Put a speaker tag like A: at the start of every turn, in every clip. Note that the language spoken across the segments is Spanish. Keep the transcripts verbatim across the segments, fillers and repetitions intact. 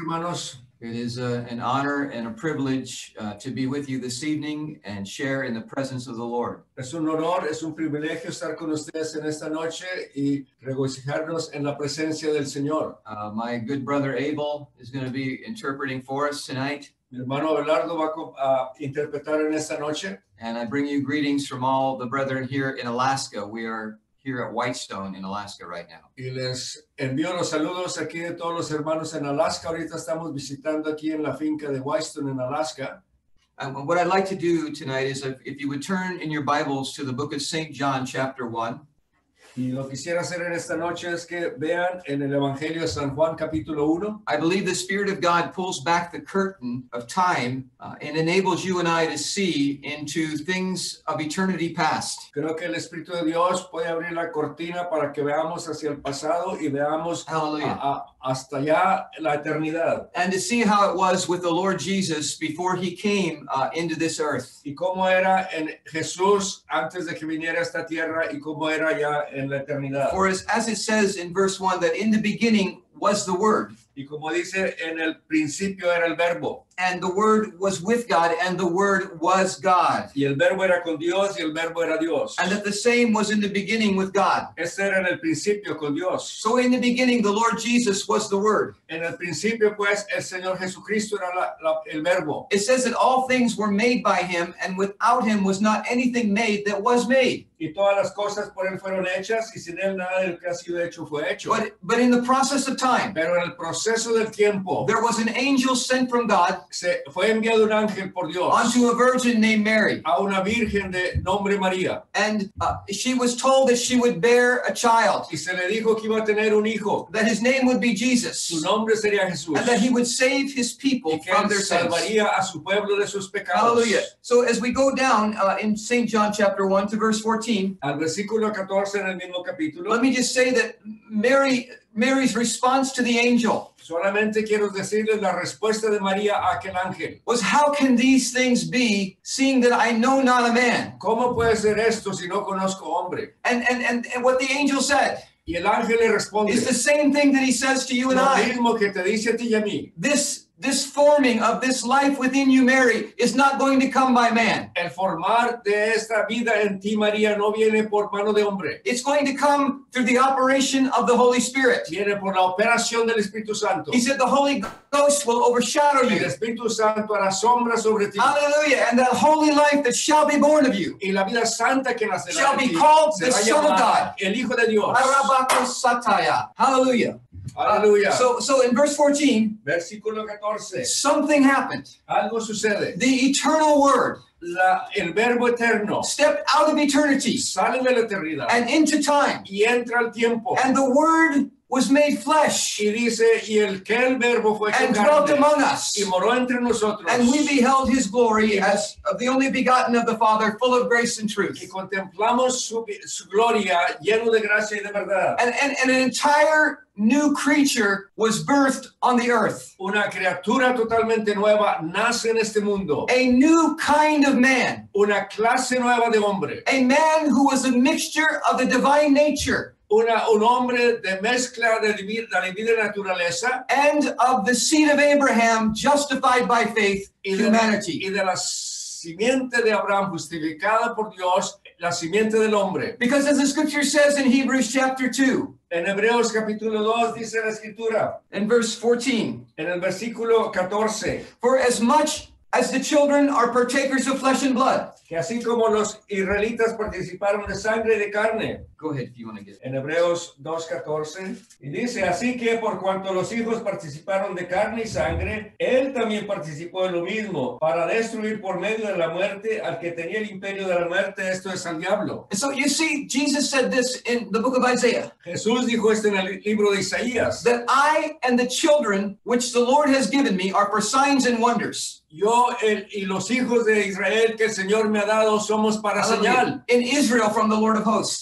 A: hermanos.
B: It is a, an honor and a privilege uh, to be with you this evening and share in the presence of the Lord.
A: Es un honor, es un privilegio estar con ustedes en esta noche y regocijarnos en la presencia del Señor.
B: Uh, my good brother Abel is going to be interpreting for us tonight.
A: Mi hermano Abelardo va a interpretar en esta noche.
B: And I bring you greetings from all the brethren here in Alaska. We are here at Whitestone in Alaska right now.
A: Y les envío los saludos aquí de todos los hermanos en Alaska. Ahorita estamos visitando aquí en la finca de Whitestone en Alaska.
B: Um, what I'd like to do tonight is if, if you would turn in your Bibles to the book of Saint John chapter one.
A: Y lo que quisiera hacer en esta noche es que vean en el Evangelio de San Juan capítulo uno.
B: I believe the Spirit of God pulls back the curtain of time uh, and enables you and I to see into things of eternity past.
A: Creo que el Espíritu de Dios puede abrir la cortina para que veamos hacia el pasado y veamos
B: Hallelujah.
A: a, a, hasta allá la eternidad.
B: And to see how it was with the Lord Jesus before he came uh, into this earth.
A: Y cómo era en Jesús antes de que viniera a esta tierra y cómo era ya en la eternidad.
B: For as, as it says in verse one, that in the beginning was the Word.
A: Y como dice, en el principio era el verbo.
B: And the Word was with God, and the Word was God.
A: Y el verbo era con Dios, y el verbo era Dios.
B: And that the same was in the beginning with God.
A: Este era en el principio con Dios.
B: So in the beginning, the Lord Jesus was the Word.
A: En el principio, pues, el Señor Jesucristo era la, la, el verbo.
B: It says that all things were made by him, and without him was not anything made that was made.
A: Y todas las cosas por él fueron hechas, y sin él nada de lo que ha sido hecho fue hecho.
B: But, but in the process of time,
A: Pero en el proceso del tiempo,
B: there was an angel sent from God
A: se fue enviado un ángel por Dios
B: unto a virgin named Mary.
A: a una virgen de nombre María.
B: And uh, she was told that she would bear a child,
A: Y se le dijo que iba a tener un hijo.
B: that his name would be
A: Su
B: Jesus,
A: nombre sería Jesús.
B: and that he would save his people
A: Y que
B: from
A: él
B: their sins.
A: salvaría a su pueblo de sus pecados.
B: Hallelujah. So as we go down uh, in Saint John chapter one to verse fourteen,
A: Al versículo catorce en el mismo capítulo,
B: let me just say that Mary, Mary's response to the angel
A: solamente quiero decirles la respuesta de María a aquel ángel.
B: was, how can these things be, seeing that I know not a man?
A: ¿Cómo puede ser esto si no conozco hombre?
B: And, and, and, and what the angel said
A: Y el ángel le responde,
B: is the same thing that he says to you and
A: lo
B: I.
A: mismo que te dice a ti y a mí.
B: This, this forming of this life within you, Mary, is not going to come by man.
A: El formar de esta vida en ti, María, no viene por mano de hombre.
B: It's going to come through the operation of the Holy Spirit.
A: Viene por la operación del Espíritu Santo.
B: He said the Holy Ghost will overshadow
A: El
B: you.
A: Espíritu Santo hará sombra sobre ti.
B: Hallelujah. And that holy life that shall be born of you
A: Y la vida santa que nacerá
B: shall
A: de
B: be
A: ti
B: called the
A: será
B: Son of
A: llamada
B: God.
A: el Hijo de Dios.
B: Arabakosataya. Hallelujah.
A: Aleluya.
B: So, so in verse fourteen,
A: Versículo catorce.
B: something happened.
A: Algo sucede.
B: The eternal word
A: La, el verbo eterno
B: stepped out of eternity
A: sale de la eternidad
B: and into time.
A: y entra al tiempo.
B: And the word was made flesh
A: Y dice, y el que el verbo fue hecho
B: and dwelt
A: carne
B: among us.
A: y moró entre nosotros.
B: And we beheld his glory as of the only begotten of the Father, full of grace and
A: Y
B: truth.
A: contemplamos su, su gloria lleno de gracia y de verdad.
B: And, and, and an entire new creature was birthed on the earth.
A: Una criatura totalmente nueva nace en este mundo.
B: A new kind of man.
A: Una clase nueva de hombre.
B: A man who was a mixture of the divine nature
A: Una, un hombre de mezcla de divi- la divina naturaleza
B: and of the seed of Abraham, justified by faith,
A: y de,
B: humanity.
A: y de la simiente de Abraham justificada por Dios, la simiente del hombre.
B: Because as the scripture says in Hebrews chapter two,
A: En Hebreos capítulo dos dice la escritura,
B: in verse fourteen,
A: en el versículo catorce,
B: for as much as the children are partakers of flesh and blood.
A: que así como los israelitas participaron de sangre y de carne,
B: Go ahead if you want to get it.
A: en Hebreos dos catorce, y dice, así que por cuanto los hijos participaron de carne y sangre, él también participó de lo mismo, para destruir por medio de la muerte al que tenía el imperio de la muerte, esto es al diablo.
B: And so you see, Jesus said this in the book of Isaiah,
A: Jesús dijo esto en el libro de Isaías,
B: that I and the children which the Lord has given me are for signs and wonders.
A: yo el, y los hijos de Israel que el Señor me ha dado somos para señal.
B: In Israel from the Lord of hosts.
A: De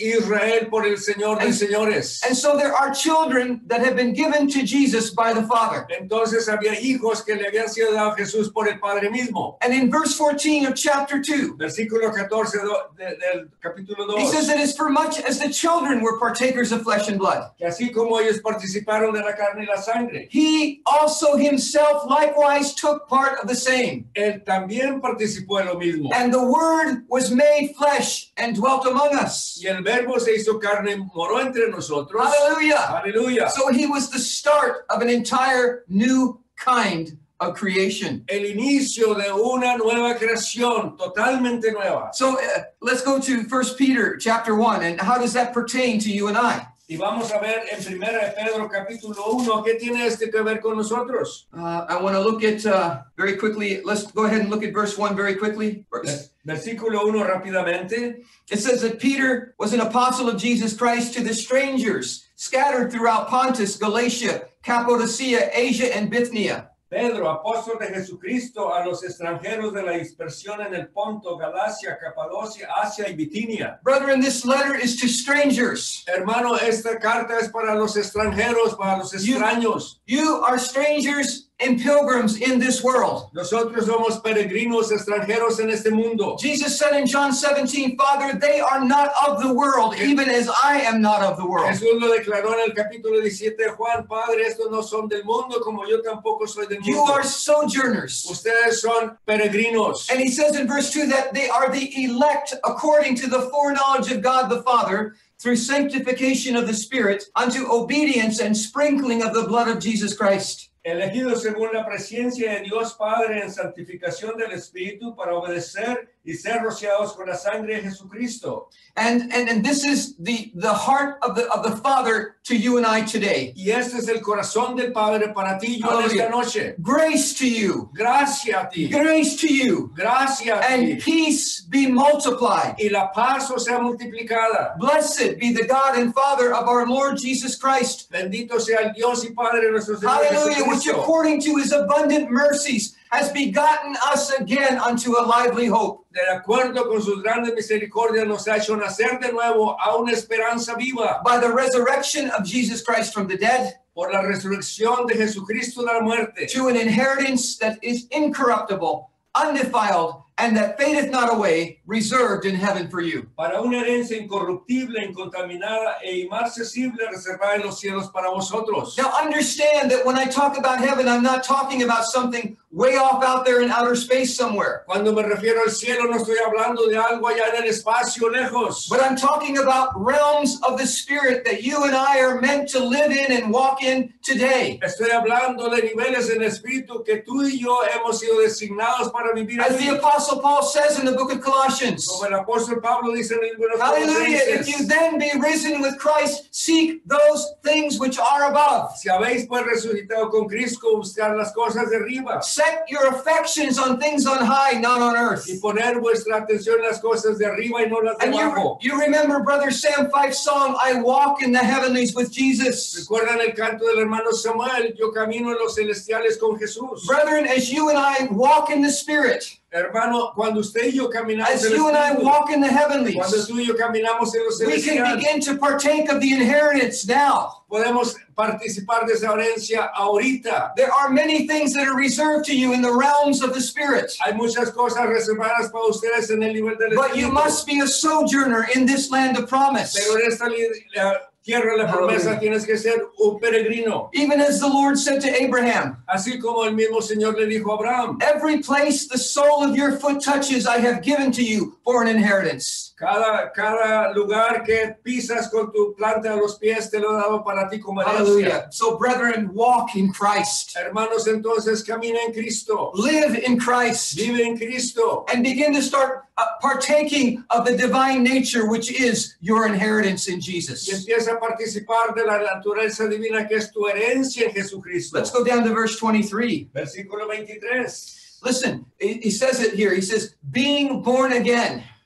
A: Israel por el Señor de
B: And-
A: señores.
B: And so there are children that have been given to Jesus by the Father.
A: Entonces había hijos que le habían sido dados a Jesús por el Padre mismo.
B: And in verse fourteen of chapter two,
A: Versículo catorce do- de- del capítulo
B: he says
A: dos.
B: that as for much as the children were partakers of flesh and blood,
A: Que así como ellos participaron de la carne y la sangre,
B: he also himself likewise took part of the same.
A: él también participó de lo mismo.
B: And the word was made flesh and dwelt among us.
A: Y el verbo se hizo carne y moró entre nosotros.
B: Hallelujah.
A: Aleluya.
B: So he was the start of an entire new kind of creation.
A: El inicio de una nueva creación, totalmente nueva.
B: So uh, let's go to First Peter chapter one. And how does that pertain to you and I?
A: Y vamos a ver en Primera de Pedro capítulo uno, ¿qué tiene este que ver con nosotros?
B: Uh, I want to look at uh, very quickly. Let's go ahead and look at verse one very quickly.
A: Versículo uno rápidamente.
B: It says that Peter was an apostle of Jesus Christ to the strangers scattered throughout Pontus, Galatia, Cappadocia, Asia, and Bithynia.
A: Pedro, apóstol de Jesucristo, a los extranjeros de la dispersión en el Ponto, Galacia, Capadocia, Asia y Bitinia.
B: Brethren, this letter is to strangers.
A: Hermano, esta carta es para los extranjeros, para los
B: You-
A: extraños.
B: You are strangers and pilgrims in this world.
A: Nosotros somos peregrinos extranjeros en este mundo.
B: Jesus said in John seventeen, Father, they are not of the world, even as I am not of the world.
A: Jesús lo declaró en el capítulo diecisiete de Juan, Padre, estos no son del mundo como yo tampoco soy del
B: You
A: mundo.
B: are sojourners.
A: Ustedes son peregrinos.
B: And he says in verse two that they are the elect according to the foreknowledge of God the Father through sanctification of the Spirit unto obedience and sprinkling of the blood of Jesus Christ.
A: Elegidos según la presencia de Dios Padre en santificación del Espíritu para obedecer y ser rociados con la sangre de Jesucristo.
B: And, and, and this is the, the heart of the, of the Father to you and I today.
A: Y este es el corazón del Padre para ti y yo en esta noche.
B: Grace to you.
A: Gracias a ti.
B: Grace to you.
A: Gracias a
B: And
A: ti.
B: peace be multiplied.
A: Y la paz o sea multiplicada.
B: Blessed be the God and Father of our Lord Jesus Christ.
A: Bendito sea el Dios y Padre de nuestro Señor
B: Hallelujah, which
A: Jesucristo,
B: according to his abundant mercies has begotten us again unto a lively hope.
A: de acuerdo con sus grandes misericordias nos ha hecho nacer de nuevo a una esperanza viva
B: By the resurrection of Jesus Christ from the dead,
A: por la resurrección de Jesucristo de la muerte,
B: to an inheritance that is incorruptible, undefiled, and that fadeth not away, reserved in heaven for you.
A: para una herencia incorruptible, incontaminada e inmarcesible reservada en los cielos para vosotros.
B: Now understand that when I talk about heaven, I'm not talking about something way off out there in outer space somewhere.
A: Cuando me refiero al cielo no estoy hablando de algo allá en el espacio lejos,
B: But I'm talking about realms of the Spirit that you and I are meant to live in and walk in today.
A: estoy hablando de niveles en el espíritu que tú y yo hemos sido designados para vivir
B: As
A: allí.
B: the Apostle Paul says in the book of Colossians.
A: Como el apóstol Pablo dice en el libro de los
B: Hallelujah. If you
A: Colosenses,
B: then be risen with Christ, seek those things which are above.
A: si habéis pues resucitado con Cristo, buscar las cosas de arriba
B: Set your affections on things on high, not on earth.
A: y poner vuestra atención en las cosas de arriba y no las de
B: And you,
A: abajo.
B: you remember Brother Sam Fife's song, I walk in the heavenlies with Jesus.
A: Recuerdan el canto del hermano Samuel, yo camino en los celestiales con Jesús.
B: Brethren, as you and I walk in the Spirit,
A: Hermano, cuando usted y yo caminamos
B: as
A: en el
B: you and I
A: espíritu,
B: walk in the
A: cuando
B: heavenlies,
A: tú y yo caminamos en los
B: we can
A: celestiales,
B: begin to partake of the inheritance now.
A: podemos participar de esa herencia ahorita.
B: There are many things that are reserved to you in the realms of the Spirit.
A: Hay muchas cosas reservadas para ustedes en el nivel del
B: But you
A: espíritu.
B: must be a sojourner in this land of promise.
A: Pero en esta li- la tierra de la promesa tienes que ser un peregrino.
B: Even as the Lord said to Abraham,
A: Así como el mismo Señor le dijo a Abraham,
B: every place the sole of your foot touches, I have given to you for an inheritance.
A: cada, cada lugar que pisas con tu planta de los pies te lo he dado para ti como herencia.
B: Hallelujah. So brethren, walk in Christ.
A: Hermanos, entonces camina en Cristo,
B: Live in Christ.
A: vive en Cristo
B: And begin to start uh, partaking of the divine nature, which is your inheritance in
A: y
B: Jesus.
A: empieza a participar de la naturaleza divina que es tu herencia en Jesucristo.
B: Let's go down to verse twenty-three.
A: Versículo veintitrés.
B: Listen, he he says it here. He says, being born again.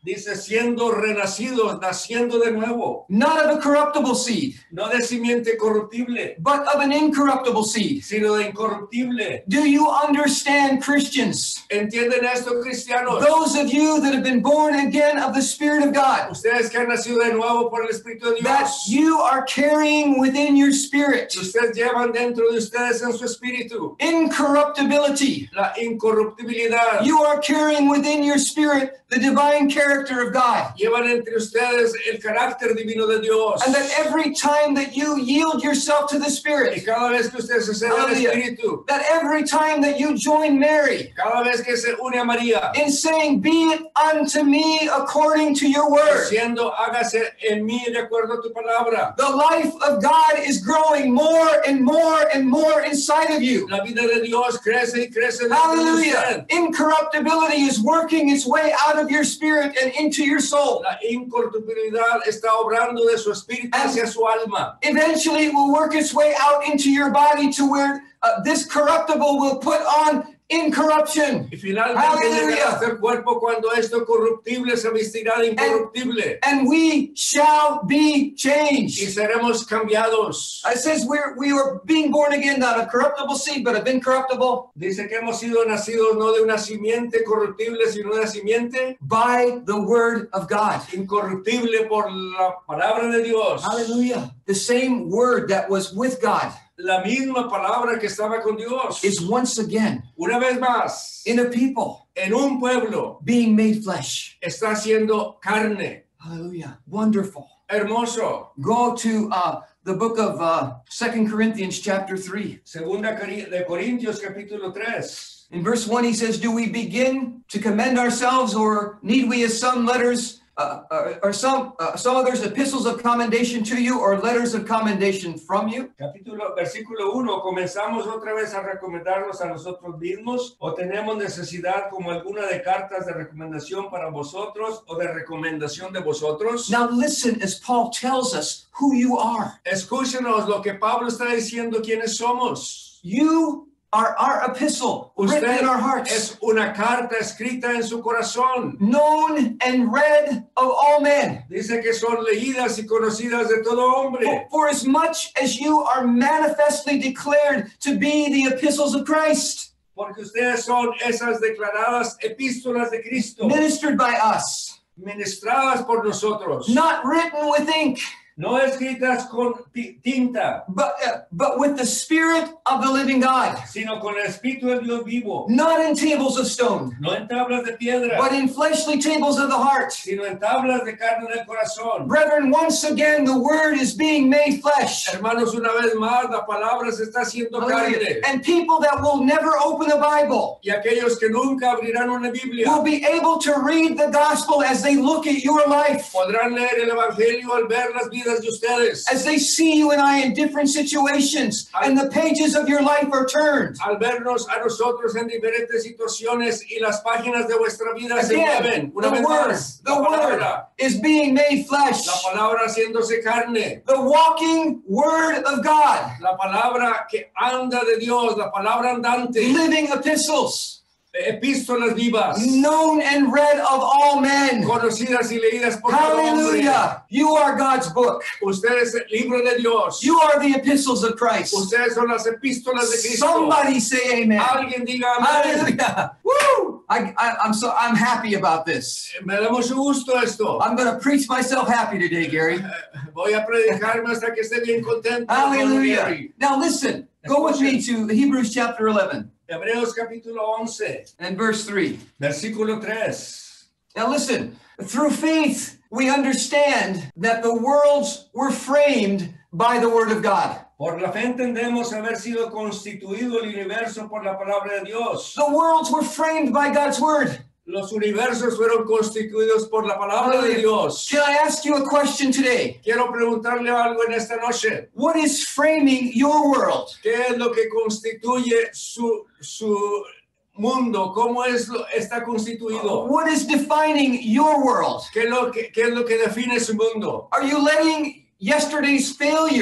A: Dice siendo renacidos, naciendo de nuevo,
B: not of a corruptible seed,
A: no de simiente corruptible,
B: but of an incorruptible seed.
A: sino de incorruptible.
B: Do you understand, Christians?
A: ¿Entienden esto, cristianos?
B: Those of you that have been born again of the Spirit of God,
A: Ustedes que han nacido de nuevo por el Espíritu de
B: that
A: Dios,
B: you are carrying within your spirit
A: ustedes llevan dentro de ustedes en su espíritu
B: incorruptibility.
A: la incorruptibilidad.
B: You are carrying within your spirit the divine character of God.
A: Llevan entre ustedes el carácter divino de Dios.
B: And that every time that you yield yourself to the
A: Y
B: Spirit,
A: cada vez que usted se cede al
B: Hallelujah.
A: Espíritu,
B: that every time that you join Mary
A: cada vez que se une a María,
B: in saying, be it unto me according to your word,
A: diciendo, hágase en mí de acuerdo a tu palabra.
B: the life of God is growing more and more and more inside of you.
A: La vida de Dios crece y crece dentro de
B: Hallelujah.
A: usted.
B: Incorruptibility is working its way out of your spirit and into your soul.
A: La incorruptibilidad está obrando de su espíritu hacia su alma.
B: Eventually, it will work its way out into your body to where uh, this corruptible will put on incorruption.
A: Y finalmente
B: Hallelujah.
A: llegará hasta el cuerpo cuando esto corruptible se vestirá de incorruptible.
B: And we shall be
A: Y
B: changed.
A: seremos cambiados.
B: It says we're, we are being born again, not of corruptible seed, but of incorruptible,
A: Dice que hemos sido nacidos no de una simiente corruptible, sino de una simiente
B: by the word of God.
A: incorruptible por la palabra de Dios.
B: Hallelujah. The same word that was with God
A: La misma palabra que estaba con Dios.
B: is once again
A: Una vez más,
B: in a people
A: en un pueblo
B: being made flesh.
A: está haciendo carne.
B: Hallelujah. Wonderful.
A: Hermoso.
B: Go to uh, the book of uh, Second Corinthians chapter three.
A: Segunda Cori- de Corintios capítulo tres.
B: In verse one, he says, do we begin to commend ourselves, or need we, as some letters, uh, uh, or some uh, some others, epistles of commendation to you, or letters of commendation from you?
A: Capítulo, versículo uno. ¿Comenzamos otra vez a recomendarnos a nosotros mismos? ¿O tenemos necesidad como alguna de cartas de recomendación para vosotros o de recomendación de vosotros?
B: Now listen as Paul tells us who you are.
A: Escúchenos lo que Pablo está diciendo quiénes somos.
B: You are our epistle, written
A: Usted
B: in our hearts,
A: es una carta escrita en su corazón.
B: known and read of all men.
A: Dice que son leídas y conocidas de todo hombre.
B: For, for as much as you are manifestly declared to be the epistles of Christ,
A: Porque ustedes son esas declaradas epístolas de Cristo,
B: ministered by us,
A: ministradas por nosotros,
B: not written with ink,
A: no escritas con ti- tinta,
B: but uh, but with the Spirit of the living God,
A: sino con el Espíritu del Dios vivo,
B: not in tables of stone,
A: no en tablas de piedra,
B: but in fleshly tables of the heart.
A: sino en tablas de carne del corazón.
B: Brethren, once again, the Word is being made flesh.
A: Hermanos, una vez más, la palabra se está haciendo
B: Hallelujah.
A: carne.
B: And people that will never open the Bible
A: Y aquellos que nunca abrirán una Biblia
B: will be able to read the gospel as they look at your life,
A: podrán leer el Evangelio al ver las vidas de ustedes.
B: as they see you and I in different situations, and the pages of your life are turned.
A: Al vernos a nosotros en diferentes situaciones y las páginas de vuestra vida se
B: Again,
A: mueven.
B: the
A: Una vez
B: Word,
A: más,
B: the
A: la
B: Word
A: palabra,
B: is being made flesh.
A: la palabra haciéndose carne,
B: The walking Word of God,
A: la palabra que anda de Dios, la palabra andante,
B: living epistles,
A: epístolas vivas,
B: known and read of all men.
A: conocidas y leídas por todo hombre.
B: Hallelujah. You are God's book.
A: Usted es el libro de Dios.
B: You are the epistles of Christ.
A: Ustedes son las epístolas de Cristo.
B: Somebody say amen.
A: Alguien diga amén.
B: Hallelujah. Woo! I, I, I'm so I'm happy about this.
A: Me da mucho gusto esto.
B: I'm going to preach myself happy today, Gary.
A: Voy a predicarme hasta que esté bien contento.
B: Hallelujah. Now listen, go with me to Hebrews chapter eleven
A: Hebreos capítulo once,
B: and verse three.
A: versículo tres.
B: Now listen, through faith we understand that the worlds were framed by the word of God.
A: Por la fe entendemos haber sido constituido el universo por la palabra de Dios.
B: The worlds were framed by God's word.
A: Los universos fueron constituidos por la palabra de Dios.
B: Can I ask you a question today?
A: Quiero preguntarle algo en esta noche.
B: What is framing your world?
A: ¿Qué es lo que constituye su, su mundo? ¿Cómo es lo, está constituido?
B: What is defining your world?
A: ¿Qué es, lo que, ¿Qué es lo que define su mundo?
B: Are you letting yesterday's failures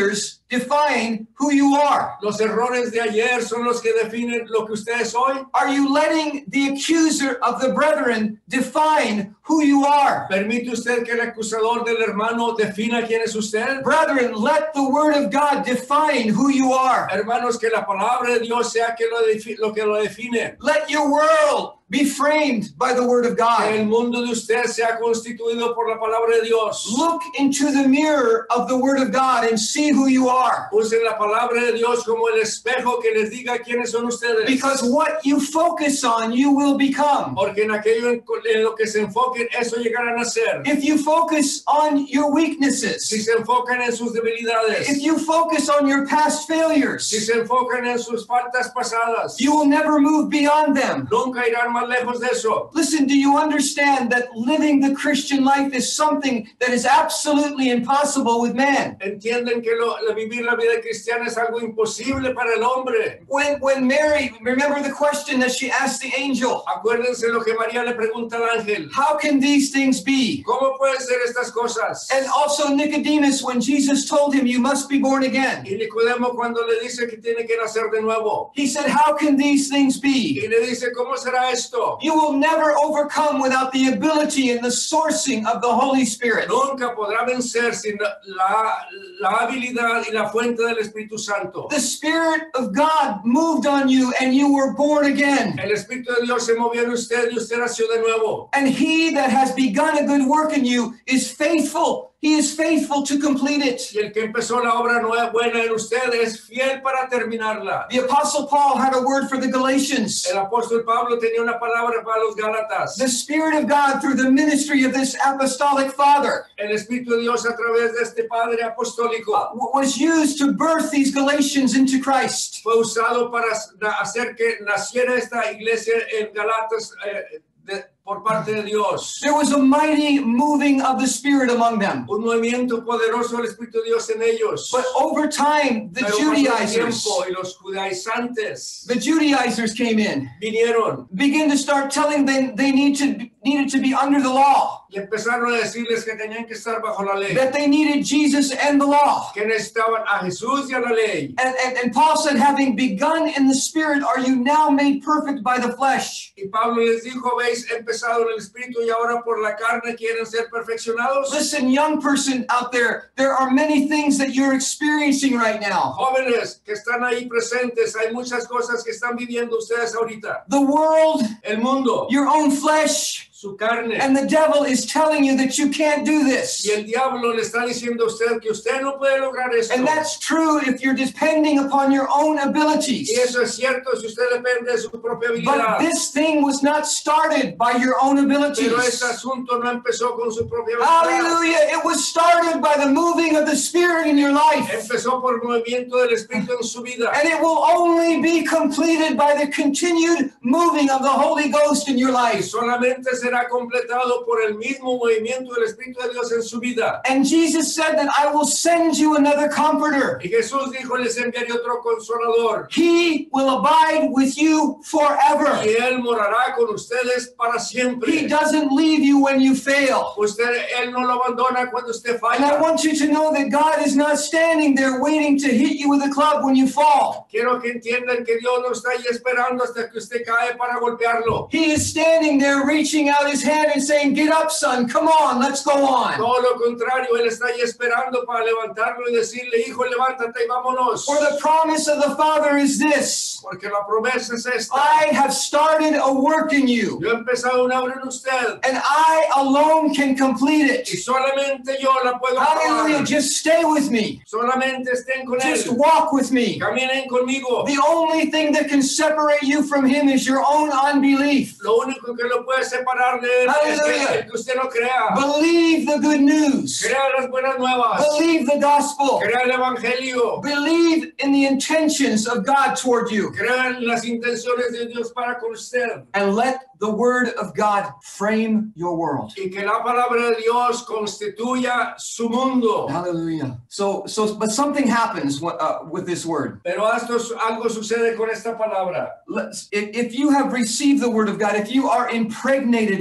B: define who you are?
A: Los errores de ayer son los que definen lo que usted es hoy.
B: Are you letting the accuser of the brethren define who you are?
A: ¿Permite usted que el acusador del hermano defina quién es usted?
B: Brethren, let the word of God define who you are.
A: Hermanos, que la palabra de Dios sea que lo, defi- lo que lo define.
B: Let your world be framed by the word of
A: Que el
B: God.
A: mundo de usted sea constituido por la palabra de Dios.
B: Look into the mirror of the word of God and see who you are.
A: Usen la palabra de Dios como el espejo que les diga quiénes son ustedes.
B: Because what you focus on, you will become.
A: Porque en aquello en, en lo que se enfoquen, eso llegarán a ser.
B: If you focus on your
A: Si
B: weaknesses,
A: se enfocan en sus debilidades,
B: if you focus on your past
A: si
B: failures,
A: se enfocan en sus faltas pasadas,
B: you will never move beyond them.
A: nunca irán más lejos de eso.
B: Listen, do you understand that living the Christian life is something that is absolutely impossible with man?
A: Entienden que lo, la- vivir la vida cristiana es algo imposible para el hombre.
B: When when Mary, remember the question that she asked the angel,
A: Acuérdense lo que María le pregunta al ángel.
B: how can these things be?
A: ¿Cómo pueden ser estas cosas?
B: And also Nicodemus, when Jesus told him, you must be born again.
A: Y Nicodemo cuando le dice que tiene que nacer de nuevo.
B: He said, how can these things be?
A: Y le dice, ¿cómo será esto?
B: You will never overcome without the ability and the sourcing of the Holy Spirit.
A: Nunca podrá vencer sin la, la habilidad y la fuente del Espíritu Santo.
B: The Spirit of God moved on you and you were born again.
A: El Espíritu de Dios se movió en usted y usted nació de nuevo.
B: And he that has begun a good work in you is faithful. He is faithful to complete it.
A: Y el que empezó la obra nueva, buena en usted es fiel para terminarla.
B: The Apostle Paul had a word for the Galatians.
A: El apóstol Pablo tenía una palabra para los Gálatas.
B: The Spirit of God, through the ministry of this apostolic father,
A: El Espíritu de Dios a través de este Padre apostólico
B: w- was used to birth these Galatians into Christ.
A: fue usado para na- hacer que naciera esta iglesia en Galatas eh, de- por parte de Dios.
B: There was a mighty moving of the Spirit among them.
A: Un movimiento poderoso del Espíritu de Dios en ellos.
B: But over time, the
A: Pero pasó el
B: Judaizers,
A: tiempo y los judaizantes
B: the Judaizers came in,
A: vinieron
B: began to start telling them they need to needed to be under the law,
A: y empezaron a decirles que tenían que estar bajo la ley,
B: that they needed Jesus and the law.
A: que necesitaban a Jesús y a la ley.
B: And, and, and Paul said, having begun in the Spirit, are you now made perfect by the flesh?
A: Y Pablo les dijo, habéis empezado en el Espíritu y ahora por la carne quieren ser perfeccionados.
B: Listen, young person out there, there are many things that you're experiencing right now.
A: Jóvenes que están ahí presentes, hay muchas cosas que están viviendo ustedes ahorita.
B: The world,
A: El mundo,
B: your own flesh,
A: su carne.
B: and the devil is telling you that you can't do this.
A: Y el diablo le está diciendo a usted que usted no puede lograr esto.
B: And that's true if you're depending upon your own abilities.
A: Y eso es cierto si usted depende de su propia
B: But
A: habilidad.
B: this thing was not started by your own
A: Pero
B: abilities.
A: este asunto no empezó con su propia habilidad.
B: Hallelujah. It was started by the moving of the Spirit in your life.
A: Empezó por el movimiento del Espíritu en su vida.
B: And it will only be completed by the continued moving of the Holy Ghost in your
A: Y
B: life.
A: solamente será completado por el mismo movimiento del Espíritu de Dios en su vida.
B: And Jesus said that I will send you another comforter.
A: Y Jesús dijo, les enviaré otro consolador.
B: He will abide with you forever.
A: Y Él morará con ustedes para
B: He
A: siempre.
B: doesn't leave you when you fail.
A: Usted, Él no lo abandona cuando usted
B: And I
A: falla.
B: want you to know that God is not standing there waiting to hit you with a club when you fall.
A: Quiero que entiendan que Dios no está ahí esperando hasta que usted cae para golpearlo.
B: He is standing there reaching out his hand and saying, get up, son, come on, let's go on.
A: Todo lo contrario, Él está ahí esperando para levantarlo y decirle, hijo, levántate y vámonos.
B: For the promise of the Father is this:
A: Porque la promesa es esta.
B: I have started a work in you,
A: Yo he empezado una obra en usted
B: and I alone can complete
A: y
B: it.
A: solamente yo la puedo
B: Hallelujah.
A: acabar.
B: Just stay with me.
A: Solamente estén con
B: Just
A: Él.
B: walk with me.
A: Caminen conmigo.
B: The only thing that can separate you from him is your own unbelief.
A: Lo único que lo puede separar de Él es
B: Hallelujah.
A: el que usted no crea.
B: Believe the good news.
A: Crea las buenas nuevas.
B: Believe the gospel.
A: Crea el evangelio.
B: Believe in the intentions of God toward you.
A: Crea en las intenciones de Dios para con usted.
B: And let the word of God frame your world.
A: Y que la palabra de Dios constituya su mundo.
B: Hallelujah. So, so, but something happens w- uh, with this word.
A: Pero esto, algo sucede con esta palabra.
B: Let's, if, if you have received the word of God, if you are impregnated with,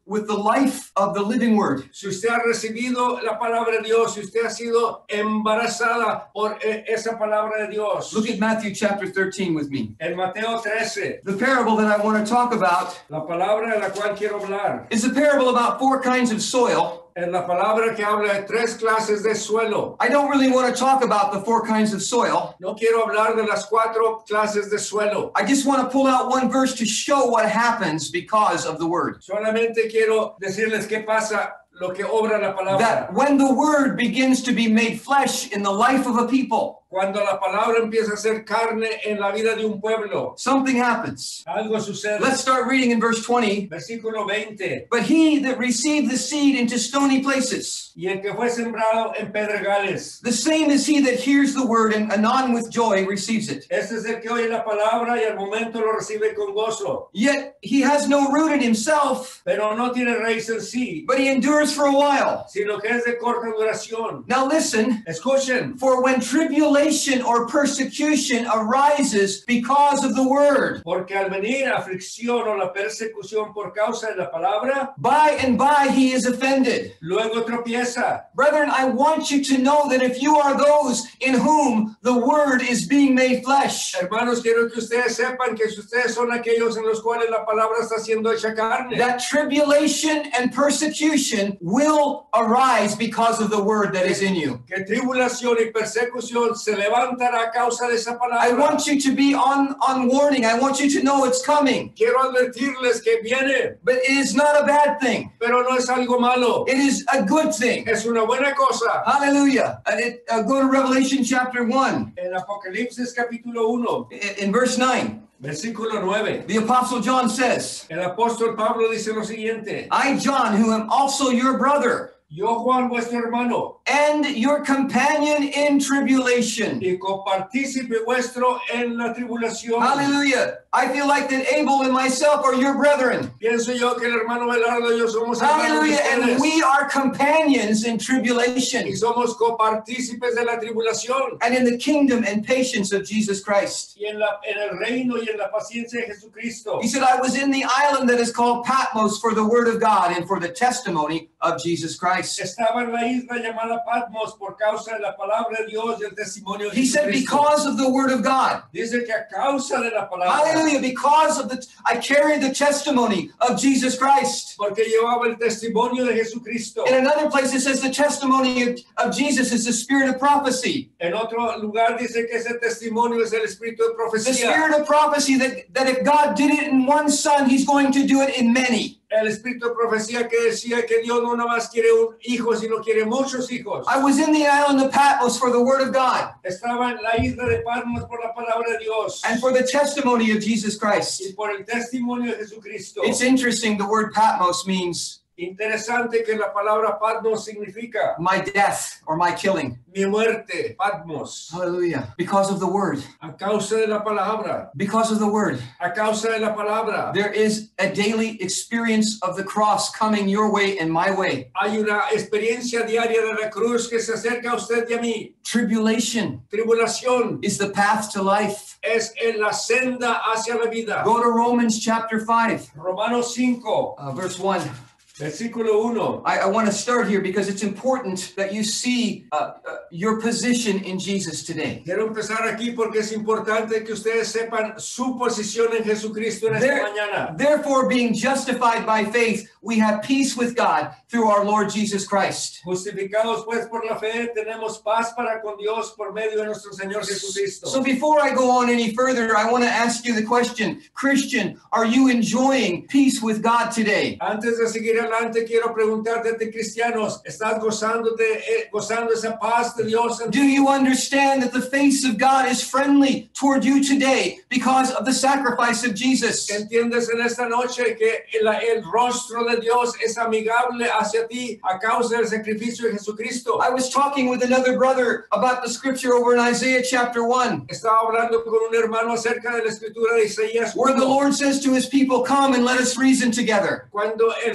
B: with the life of the living word.
A: Si usted ha recibido la palabra de Dios, si usted ha sido embarazada por eh, esa palabra de Dios.
B: Look at Matthew chapter thirteen with me.
A: En Mateo trece,
B: The parable that I want to talk about
A: la palabra de la cual quiero hablar,
B: is a parable about four kinds of soil.
A: es la palabra que habla de tres clases de suelo.
B: I don't really want to talk about the four kinds of soil.
A: No quiero hablar de las cuatro clases de suelo.
B: I just want to pull out one verse to show what happens because of the word.
A: Solamente quiero decirles qué pasa, lo que obra la palabra.
B: That when the word begins to be made flesh in the life of a people,
A: Cuando la palabra empieza a ser carne en la vida de un pueblo,
B: something happens.
A: algo sucede.
B: Let's start reading in verse twenty.
A: Versículo veinte.
B: But he that received the seed into stony places,
A: Y el que fue sembrado en pedregales,
B: the same is he that hears the word and anon with joy receives it.
A: este es el que oye la palabra y al momento lo recibe con gozo,
B: Yet he has no root in himself,
A: pero no tiene raíz en sí,
B: but he endures for a while.
A: sino que es de corta duración.
B: Now listen,
A: Escuchen,
B: for when tribulation or persecution arises because of the word,
A: porque al venir aflicción o la persecución por causa de la palabra,
B: by and by he is offended.
A: luego tropieza.
B: Brethren, I want you to know that if you are those in whom the word is being made flesh,
A: Hermanos, quiero que ustedes sepan que si ustedes son aquellos en los cuales la palabra está siendo hecha carne,
B: that tribulation and persecution will arise because of the word that is in you.
A: que tribulación y persecución se levantará a causa de esa palabra.
B: I want you to be on, on warning. I want you to know it's coming.
A: Quiero advertirles que viene,
B: But it is not a bad thing.
A: pero no es algo malo.
B: It is a good thing.
A: Es una buena cosa.
B: Hallelujah. Uh, it- uh, go to Revelation chapter one,
A: En Apocalipsis capítulo uno,
B: i- in verse nine.
A: versículo nueve,
B: The Apostle John says,
A: el apóstol Pablo dice lo siguiente:
B: I, John, who am also your brother,
A: Yo, Juan, vuestro hermano,
B: and your companion in tribulation.
A: y copartícipe vuestro en la tribulación.
B: Hallelujah. I feel like that Abel and myself are your brethren.
A: Pienso yo que el hermano Belardo y yo somos hermanos de
B: Hallelujah. And
A: ustedes,
B: we are companions in
A: y
B: tribulation
A: somos copartícipes de la tribulación,
B: and in the kingdom and patience of Jesus Christ.
A: y en, la, en el reino y en la paciencia de Jesucristo.
B: He said, I was in the island that is called Patmos for the word of God and for the testimony of Jesus Christ.
A: Estaba en la isla llamada Patmos por causa de la palabra de Dios y el testimonio de
B: He said,
A: Jesucristo.
B: because of the word of God.
A: Dice que a causa de la palabra,
B: Hallelujah. Because of the, I carry the testimony of Jesus Christ.
A: porque llevaba el testimonio de Jesucristo.
B: In another place, it says the testimony of, of Jesus is the spirit of prophecy.
A: En otro lugar dice que ese testimonio es el espíritu de
B: The
A: profecía.
B: spirit of prophecy that, that if God did it in one son, he's going to do it in many.
A: El espíritu de profecía que decía que Dios no nada más quiere un hijo, sino quiere muchos hijos.
B: I was in the island of Patmos for the word of God
A: Estaba en la isla de Patmos por la palabra de Dios
B: and for the testimony of Jesus
A: y
B: Christ.
A: por el testimonio de Jesucristo.
B: It's interesting, the word Patmos means
A: Interesante que la palabra Patmos significa
B: my death or my killing.
A: mi muerte, Patmos,
B: Hallelujah. Because of the word.
A: a causa de la palabra,
B: Because of the word.
A: a causa de la palabra.
B: There is a daily experience of the cross coming your way and my way.
A: Hay una experiencia diaria de la cruz que se acerca a usted y a mí.
B: Tribulation
A: Tribulación
B: is the path to life.
A: es en la senda hacia la vida.
B: Go to Romans chapter five,
A: Romanos cinco,
B: uh, verse one.
A: versículo uno.
B: I, I want to start here because it's important that you see uh, uh, your position in Jesus today.
A: Quiero empezar aquí porque es importante que ustedes sepan su posición en Jesucristo en esta
B: There-
A: mañana.
B: therefore, being justified by faith, we have peace with God through our Lord Jesus Christ.
A: Justificados pues por la fe, tenemos paz para con Dios por medio de nuestro Señor Jesucristo.
B: So before I go on any further, I want to ask you the question, Christian, are you enjoying peace with God today?
A: Antes de seguir adelante, quiero preguntarte a ti, cristianos, ¿estás gozándote, eh, gozando esa paz de Dios? En
B: Do you understand that the face of God is friendly toward you today because of the sacrifice of Jesus?
A: ¿Entiendes en esta noche que el, el rostro de Dios es amigable hacia ti a causa del sacrificio de Jesucristo?
B: I was talking with another brother about the scripture over in Isaiah chapter one,
A: Estaba hablando con un hermano acerca de la escritura de Isaías
B: where the
A: uno,
B: Lord says to his people, come and let us reason together.
A: cuando el Señor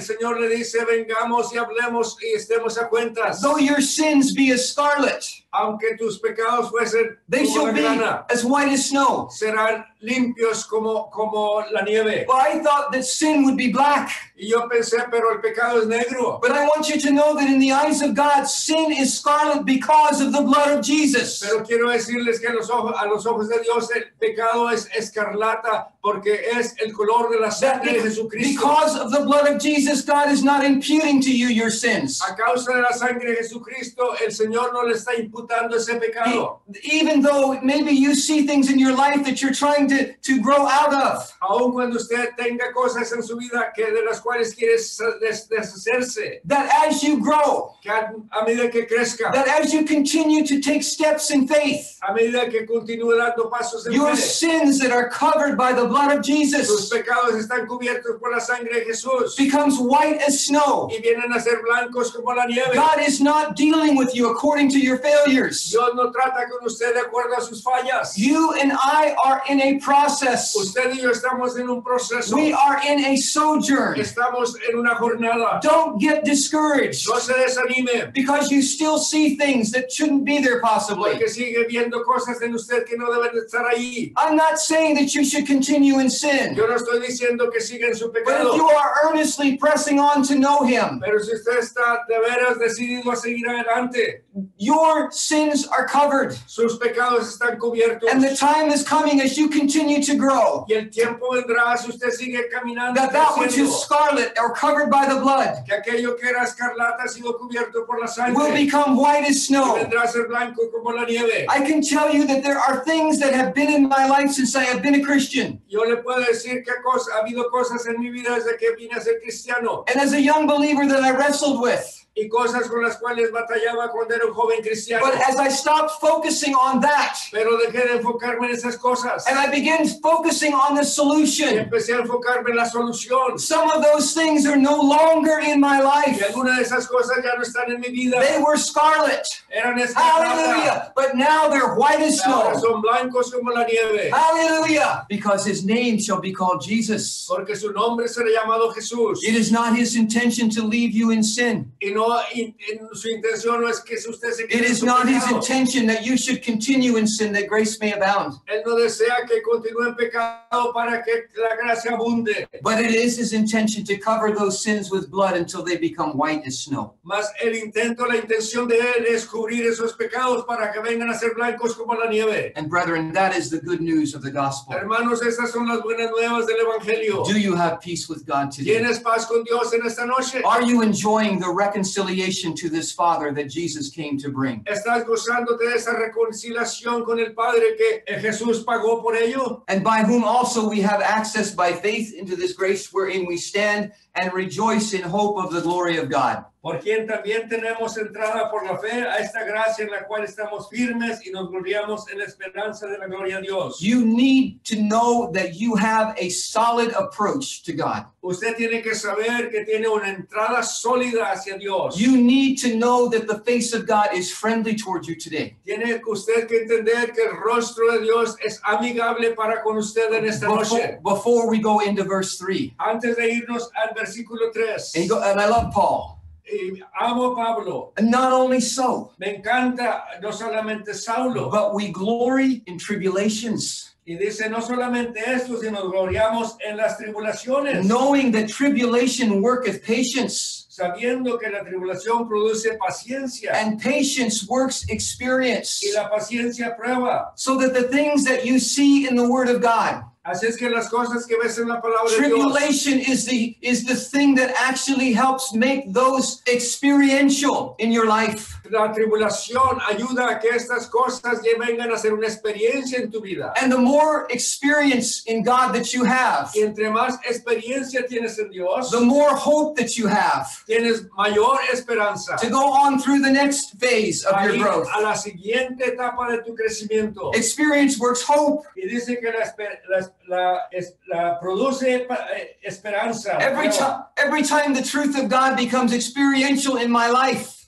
A: le dice, vengamos y hablemos y estemos a cuentas.
B: Though your sins be as scarlet,
A: Aunque tus pecados fuesen
B: they
A: como
B: shall
A: la
B: be
A: grana,
B: as white as snow.
A: serán limpios como, como la nieve.
B: Well, I thought that sin would be black.
A: Y yo pensé, pero el pecado es negro.
B: But I want you to know that in the eyes of God, sin is scarlet because of the blood of Jesus.
A: Pero quiero decirles que a los ojos, a los ojos de Dios el pecado es escarlata porque es el color de la
B: That
A: sangre de
B: be-
A: Jesucristo.
B: because of the blood of Jesus, God is not imputing to you your sins.
A: A causa de la sangre de Jesucristo, el Señor no le está imputando ese pecado.
B: Even though maybe you see things in your life that you're trying to, to grow out of.
A: Aun cuando usted tenga cosas en su vida que de las cuales quiere des- deshacerse,
B: That as you grow,
A: que a, a medida que crezca,
B: that as you continue to take steps in faith,
A: a medida que continúe dando pasos en
B: your
A: fe,
B: sins that are covered by the blood of
A: sus
B: Jesus
A: pecados están cubiertos por la sangre de Jesús
B: becomes white as snow.
A: y vienen a ser blancos como la nieve.
B: God is not dealing with you according to your failures.
A: Dios no trata con usted de acuerdo a sus fallas.
B: You and I are in a process.
A: Usted y yo estamos en un proceso.
B: We are in a sojourn.
A: Estamos en una jornada.
B: Don't get discouraged
A: No se desanime,
B: because you still see things that shouldn't be there possibly.
A: porque sigue viendo cosas en usted que no deben de estar ahí.
B: I'm not saying that you should continue in sin,
A: Yo no estoy diciendo que siga en su
B: but if
A: pecado,
B: you are earnestly pressing on to know Him,
A: pero si usted está de veras decidido a seguir adelante,
B: your sins are covered.
A: sus pecados están cubiertos.
B: And the time is coming as you continue to grow
A: Y el tiempo vendrá si usted sigue caminando,
B: that that which
A: creciendo,
B: is scarlet or covered by the blood
A: que aquello que era escarlata ha sido cubierto por la
B: will
A: sangre
B: become white as
A: y
B: snow.
A: vendrá a ser blanco como la nieve.
B: I can tell you that there are things that have been in my life since I have been a Christian.
A: Yo le puedo decir que ha, cosa, ha habido cosas en mi vida desde que vine a ser cristiano
B: And as a young believer that I wrestled with.
A: y cosas con las cuales batallaba cuando era un joven cristiano.
B: But as I stopped focusing on that
A: Pero dejé de enfocarme en esas cosas
B: and I began focusing on the
A: y
B: solution,
A: empecé a enfocarme en la solución.
B: some of those things are no longer in my
A: Y
B: life.
A: algunas de esas cosas ya no están en mi vida.
B: They were scarlet.
A: Eran escarlata.
B: Hallelujah. But now they're white as
A: Ahora
B: snow.
A: son blancos como la nieve.
B: Hallelujah. Because His name shall be called Jesus.
A: Porque su nombre será llamado Jesús.
B: It is not His intention to leave you in sin.
A: Y no, y, y su intención no es que si usted se
B: It
A: quede en
B: is
A: su
B: not His
A: pecado.
B: intention that you should continue in sin that grace may abound.
A: Él no desea que continúe en pecado para que la gracia abunde.
B: But it is His intention to cover those sins with blood until they become white as snow.
A: Mas el intento, la intención de él es cubrir esos pecados para que vengan a ser blancos como la nieve.
B: And brethren, that is the good news of the gospel.
A: Hermanos, estas son las buenas nuevas del Evangelio.
B: Do you have peace with God today?
A: ¿Tienes paz con Dios en esta noche?
B: Are you enjoying the reconciliation to this Father that Jesus came to bring?
A: ¿Estás gozándote de esa reconciliación con el Padre que Jesús pagó por ello?
B: And by whom also we have access by faith into this grace wherein we stand and rejoice in hope of the glory of God.
A: Por quien también tenemos entrada por la fe a esta gracia en la cual estamos firmes y nos gloriamos en la esperanza de la gloria de Dios.
B: You need to know that you have a solid approach to God.
A: Usted tiene que saber que tiene una entrada sólida hacia Dios.
B: You need to know that the face of God is friendly towards you today.
A: Tiene usted que entender que el rostro de Dios es amigable para con usted en esta
B: Before,
A: noche.
B: before we go into verse three,
A: Antes de irnos al versículo tres,
B: and, you go, and I love Paul.
A: y amo a Pablo.
B: And not only so,
A: Me encanta no solamente Saulo,
B: but we glory in tribulations,
A: y dice no solamente esto, sino nos gloriamos en las tribulaciones,
B: knowing that tribulation worketh patience,
A: sabiendo que la tribulación produce paciencia
B: and patience works experience,
A: y la paciencia prueba.
B: so that the things that you see in the Word of God,
A: Así es que las cosas que ves en la palabra de Dios,
B: tribulation is the is the thing that actually helps make those experiential in your life.
A: la tribulación ayuda a que estas cosas ya vengan a ser una experiencia en tu vida.
B: And the more experience in God that you have,
A: Y entre más experiencia tienes en Dios,
B: the more hope that you have
A: tienes mayor esperanza
B: to go on through the next phase of
A: a
B: your
A: ir
B: growth.
A: a la siguiente etapa de tu crecimiento.
B: Experience works hope.
A: Y dice que la, esper- la, la, es- la produce pa- eh, esperanza.
B: Every
A: Prueba.
B: time, every time the truth of God becomes experiential in my life,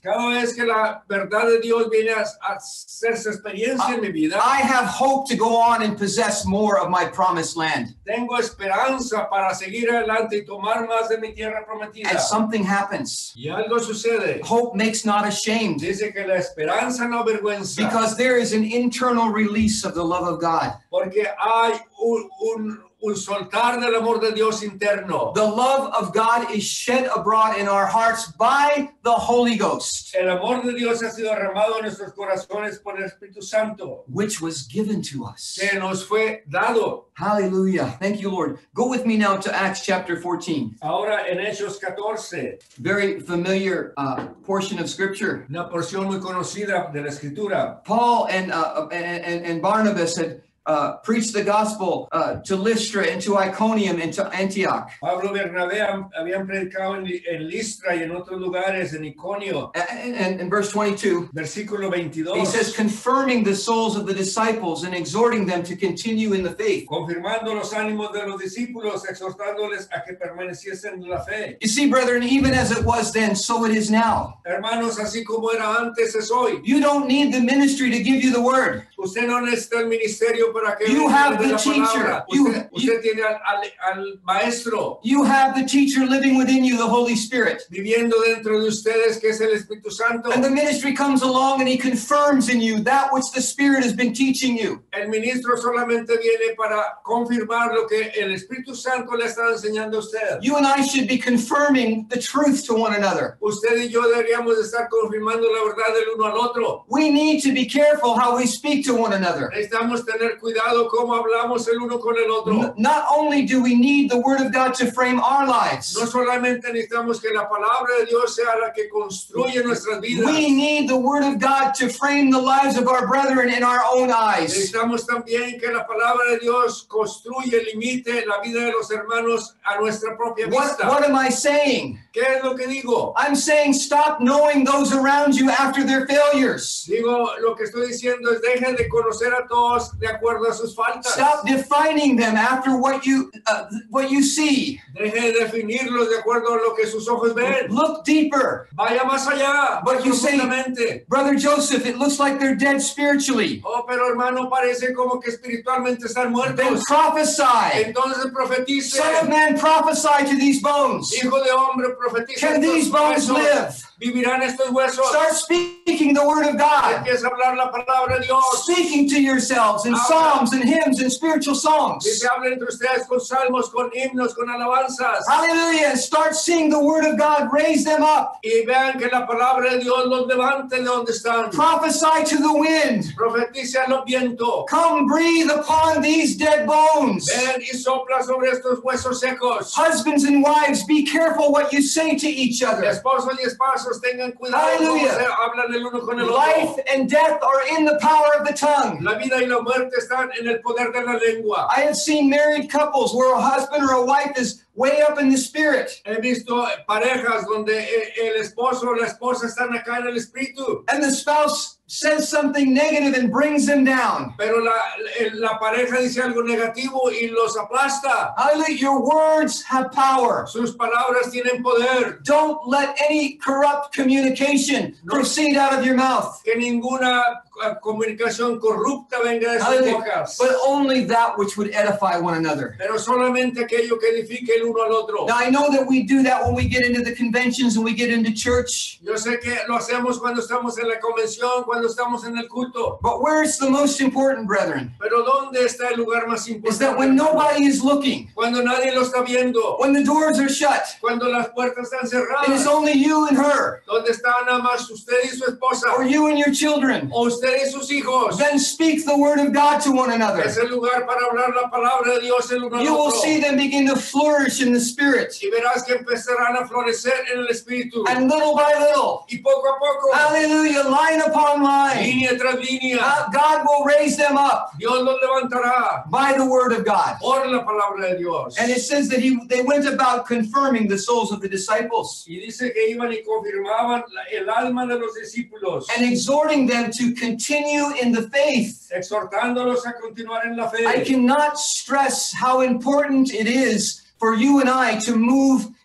A: Cada vez que la verdad de Dios viene a, a hacerse experiencia en mi vida,
B: I have hope to go on and possess more of my promised land.
A: tengo esperanza para seguir adelante y tomar más de mi tierra prometida.
B: And something happens.
A: Y algo sucede.
B: Hope makes not ashamed,
A: Dice que la esperanza no avergüenza,
B: because there is an internal release of the love of God.
A: porque hay un, un, un soltar del amor de Dios interno.
B: The love of God is shed abroad in our hearts by the Holy Ghost,
A: El amor de Dios ha sido derramado en nuestros corazones por el Espíritu Santo,
B: which was given to us.
A: que nos fue dado.
B: Hallelujah. Thank you, Lord. Go with me now to Acts chapter fourteen.
A: Ahora en Hechos catorce,
B: Very familiar uh, portion of Scripture.
A: una porción muy conocida de la Escritura.
B: Paul and, uh, and, and, and Barnabas had uh, preached the gospel uh, to Lystra and to Iconium and to Antioch.
A: Pablo y Bernabé habían predicado en, en Listra y en otros lugares, en Iconio.
B: And, and in verse twenty-two,
A: Versículo veintidós.
B: he says, confirming the souls of the disciples and exhorting them to continue in the faith.
A: Confirmando los ánimos de los discípulos, exhortándoles a que permaneciesen en la fe.
B: You see, brethren, even as it was then, so it is now.
A: Hermanos, así como era antes, es hoy.
B: You don't need the ministry to give you the word.
A: Usted no necesita el ministerio para que
B: You
A: le
B: have
A: dé
B: the
A: la
B: teacher.
A: palabra.
B: You-
A: Usted, usted tiene al, al, al maestro
B: You have the teacher living within you, the Holy Spirit.
A: viviendo dentro de ustedes, que es el Espíritu Santo.
B: And the ministry comes along and he confirms in you that which the Spirit has been teaching you.
A: El ministro solamente viene para confirmar lo que el Espíritu Santo le está enseñando a usted.
B: You and I should be confirming the truth to one another.
A: Usted y yo deberíamos estar confirmando la verdad del uno al otro.
B: We need to be careful how we speak to one another.
A: Necesitamos tener cuidado cómo hablamos el uno con el otro.
B: N- Not only do we need the Word of God to frame our lives,
A: No solamente necesitamos que la palabra de Dios sea la que construye nuestras vidas.
B: we need the Word of God to frame the lives of our brethren in our own eyes.
A: Necesitamos también que la palabra de Dios construya, limite la vida de los hermanos a nuestra propia
B: What,
A: vista.
B: what am I saying?
A: ¿Qué es lo que digo?
B: I'm saying stop knowing those around you after their failures.
A: Digo, lo que estoy diciendo es dejen de conocer a todos de acuerdo a sus faltas.
B: Stop defining them after what you uh, what you see.
A: Deje de definirlos de acuerdo a lo que sus ojos ven.
B: Look deeper.
A: Vaya más allá,
B: But
A: más
B: you say-
A: profundamente.
B: Brother Joseph, it looks like they're dead spiritually.
A: Oh, pero hermano, parece como que espiritualmente están
B: Then
A: muertos.
B: prophesy.
A: Entonces profetice.
B: Son of man, prophesy to these bones.
A: Hijo de hombre, profetiza.
B: Can
A: estos
B: these bones
A: huesos.
B: live?
A: Vivirán estos huesos.
B: Start speaking the word of God.
A: Empieza a hablar la palabra de Dios.
B: Speaking to yourselves in psalms and hymns and spiritual
A: Y
B: songs.
A: se habla entre ustedes con salmos, con himnos, con alabanzas.
B: Hallelujah. And start seeing the word of God raise them up.
A: Y vean que la palabra de Dios los levante de donde están.
B: Prophesy to the wind.
A: Profetice a los vientos.
B: Come breathe upon these dead bones.
A: Ven y sopla sobre estos huesos secos.
B: Husbands and wives, be careful what you say to each other.
A: Esposos y esposos tengan cuidado cómo
B: Hallelujah.
A: se hablan el uno con el
B: Life
A: otro.
B: and death are in the power of the tongue.
A: La vida y la muerte están en el poder de la lengua.
B: I have seen married couples where a husband or a wife is way up in the spirit,
A: He visto parejas donde el esposo o la esposa están acá en el espíritu,
B: and the spouse says something negative and brings them down.
A: pero la, la pareja dice algo negativo y los aplasta.
B: Hallelujah. Your words have power.
A: Sus palabras tienen poder.
B: Don't let any corrupt communication proceed out of your mouth,
A: Que ninguna uh, comunicación corrupta venga de sus
B: Hallelujah.
A: bocas,
B: but only that which would edify one another.
A: pero solamente aquello que edifique el uno al otro.
B: Now, I know that we do that when we get into the conventions and we get into church,
A: Yo sé que lo hacemos cuando estamos en la convención, cuando estamos en el culto,
B: but where it's the most important, brethren,
A: pero ¿dónde está el lugar más
B: is that
A: importante?
B: when nobody is looking,
A: Cuando nadie lo está viendo,
B: when the doors are shut,
A: cuando las puertas están
B: and it's
A: cerradas,
B: only you and her,
A: donde está nada más usted y su esposa,
B: or you and your children,
A: o usted y sus hijos.
B: then speak the word of God to one another.
A: Es el lugar para hablar la palabra de Dios el uno al
B: You will
A: otro.
B: see them begin to flourish in the spirit,
A: Y verás que empezarán a florecer en el espíritu.
B: and little by little,
A: Y poco a poco,
B: hallelujah, line upon line,
A: línea tras línea,
B: uh, God will raise them up
A: Dios los levantará
B: by the word of God.
A: por la palabra de Dios.
B: And it says that he they went about confirming the souls of the disciples
A: Y dice que iban y confirmaban la- el alma de los discípulos,
B: and exhorting them to continue in the faith.
A: exhortándolos a continuar en la
B: I
A: fe.
B: cannot stress how important it is for you and I to move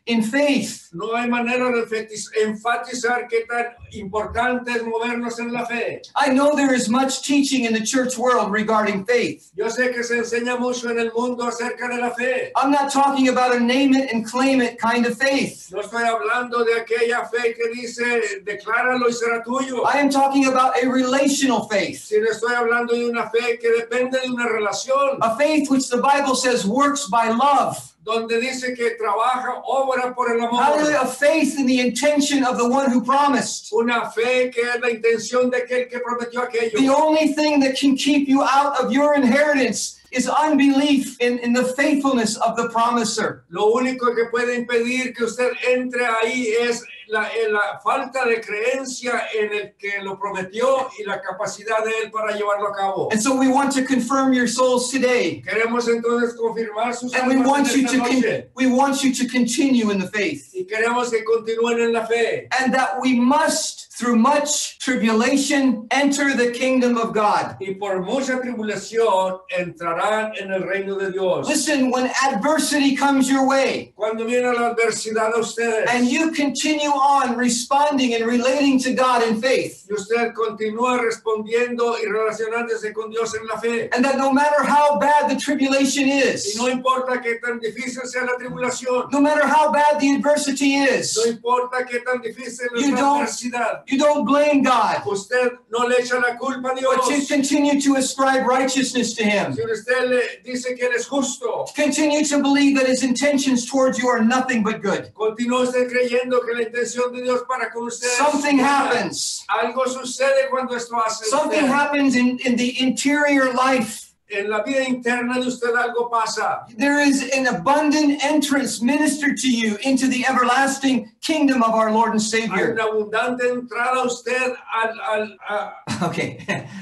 B: in faith.
A: No hay manera de enfatiz- enfatizar qué tan importante es movernos en la fe.
B: I know there is much teaching in the church world regarding faith.
A: Yo sé que se enseña mucho en el mundo acerca de la fe.
B: I'm not talking about a name it and claim it kind of faith.
A: No estoy hablando de aquella fe que dice, decláralo y será tuyo.
B: I am talking about a relational faith.
A: Sino estoy hablando de una fe que depende de una relación,
B: A faith which the Bible says works by love.
A: donde dice que trabaja, obra por el amor.
B: Hallelujah. A faith in the intention of the one who promised.
A: Una fe que es la intención de aquel que prometió aquello.
B: The only thing that can keep you out of your inheritance is unbelief in, in the faithfulness of the promiser.
A: Lo único que puede impedir que usted entre ahí es la, eh, la falta de creencia en el que lo prometió y la capacidad de él para llevarlo a cabo.
B: And so we want to confirm your souls today.
A: Queremos entonces confirmar sus
B: And we
A: almas
B: want
A: en
B: you
A: esta
B: to con-
A: noche.
B: we want you to continue in the faith.
A: Y queremos que continúen en la fe.
B: And that we must, through much tribulation, enter the kingdom of God.
A: Y por mucha tribulación entrarán en el reino de Dios.
B: Listen, when adversity comes your way
A: Cuando viene la adversidad a ustedes
B: and you continue on responding and relating to God in faith,
A: y usted continúa respondiendo y relacionándose con Dios en la fe.
B: and that no matter how bad the tribulation
A: Y
B: is,
A: no importa qué tan difícil sea la tribulación,
B: no matter how bad the adversity is,
A: no importa qué tan difícil es
B: You
A: la
B: don't-
A: adversidad,
B: you don't blame God,
A: usted no le echa la culpa a Dios.
B: but you continue to ascribe righteousness to Him.
A: Si usted le dice que él es justo,
B: Continue to believe that His intentions towards you are nothing but good.
A: continúa usted creyendo que la intención de Dios para con usted es
B: Something
A: buena.
B: happens.
A: Algo sucede cuando esto hace
B: Something
A: usted.
B: happens in, in the interior life.
A: En la vida interna de usted algo pasa.
B: There is an abundant entrance ministered to you into the everlasting kingdom of our Lord and
A: Hay
B: Savior.
A: una abundante entrada a usted al, al, a-
B: Okay.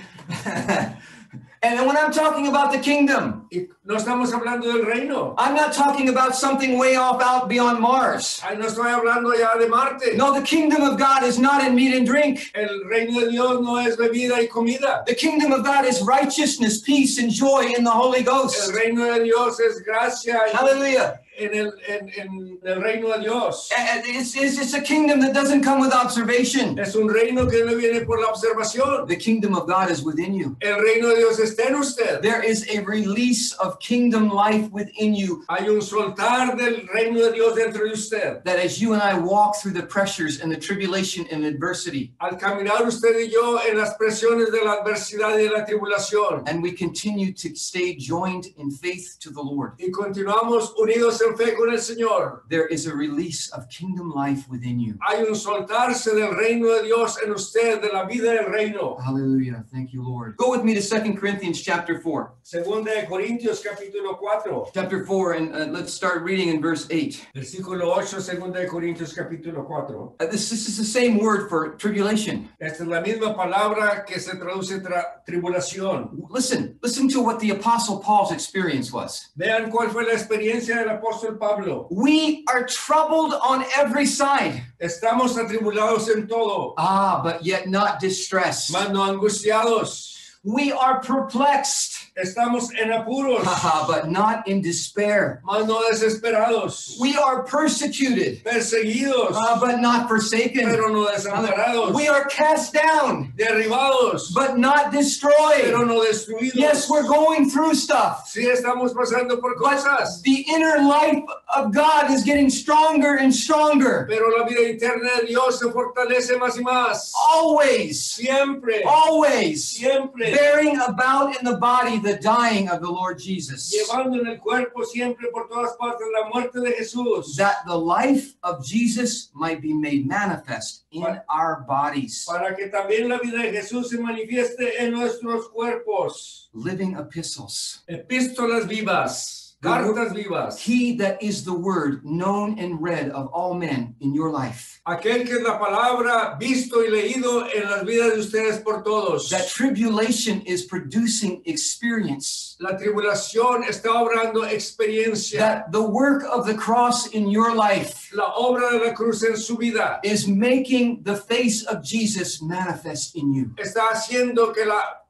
B: And when I'm talking about the kingdom,
A: y no estamos hablando del reino.
B: I'm not talking about something way off out beyond Mars.
A: Ay, no estoy hablando ya de Marte.
B: No, the kingdom of God is not in meat and drink.
A: El reino de Dios no es bebida y comida.
B: The kingdom of God is righteousness, peace, and joy in the Holy
A: El
B: Ghost.
A: reino de Dios es gracia y-
B: Hallelujah.
A: en el, en, en el reino de Dios.
B: And it's, it's, it's a kingdom that doesn't come with observation.
A: Es un reino que no viene por la observación.
B: The kingdom of God is within you.
A: El reino de Dios está en usted.
B: There is a release of kingdom life within you,
A: Hay un soltar del reino de Dios dentro de usted.
B: that as you and I walk through the pressures and the tribulation and adversity,
A: Al caminar usted y yo en las presiones de la adversidad y de la tribulación,
B: and we continue to stay joined in faith to the Lord,
A: y continuamos unidos en fe con el Señor,
B: there is a release of kingdom life within you.
A: hay un soltarse del reino de Dios en usted, de la vida del reino.
B: Hallelujah. Thank you, Lord. Go with me to Second Corinthians chapter four.
A: Segunda de Corintios capítulo cuatro,
B: Chapter four, and uh, let's start reading in verse eight.
A: versículo ocho, segunda de Corintios capítulo cuatro.
B: Uh, this, this is the same word for tribulation.
A: Esta es la misma palabra que se traduce tra- tribulación.
B: Listen, listen to what the Apostle Paul's experience was.
A: Vean cuál fue la experiencia del apóstol Pablo.
B: We are troubled on every side.
A: Estamos atribulados en todo,
B: Ah, but yet not distressed.
A: mas no angustiados.
B: We are perplexed.
A: Estamos en apuros,
B: Haha, but not in despair.
A: mas no desesperados.
B: We are persecuted,
A: Perseguidos,
B: uh, but not forsaken.
A: pero no desamparados.
B: We are cast down,
A: Derribados,
B: but not
A: pero
B: destroyed.
A: no destruidos.
B: Yes, we're going through stuff.
A: Sí estamos pasando por
B: But
A: cosas,
B: the inner life of God is getting stronger and stronger.
A: pero la vida interna de Dios se fortalece más y más.
B: Always,
A: Siempre,
B: always
A: siempre,
B: bearing about in the body the dying of the Lord Jesus,
A: llevando en el cuerpo siempre por todas partes la muerte de Jesús,
B: that the life of Jesus might be made manifest in our bodies.
A: para que también la vida de Jesús se manifieste en nuestros cuerpos.
B: Living epistles.
A: Epístolas vivas, cartas vivas.
B: He that is the word known and read of all men in your life.
A: Aquel que es la palabra visto y leído en las vidas de ustedes por todos.
B: That tribulation is producing experience.
A: La tribulación está obrando experiencia.
B: That the work of the cross in your life
A: La obra de la cruz en su vida
B: is making the face of Jesus manifest in you.
A: está haciendo que la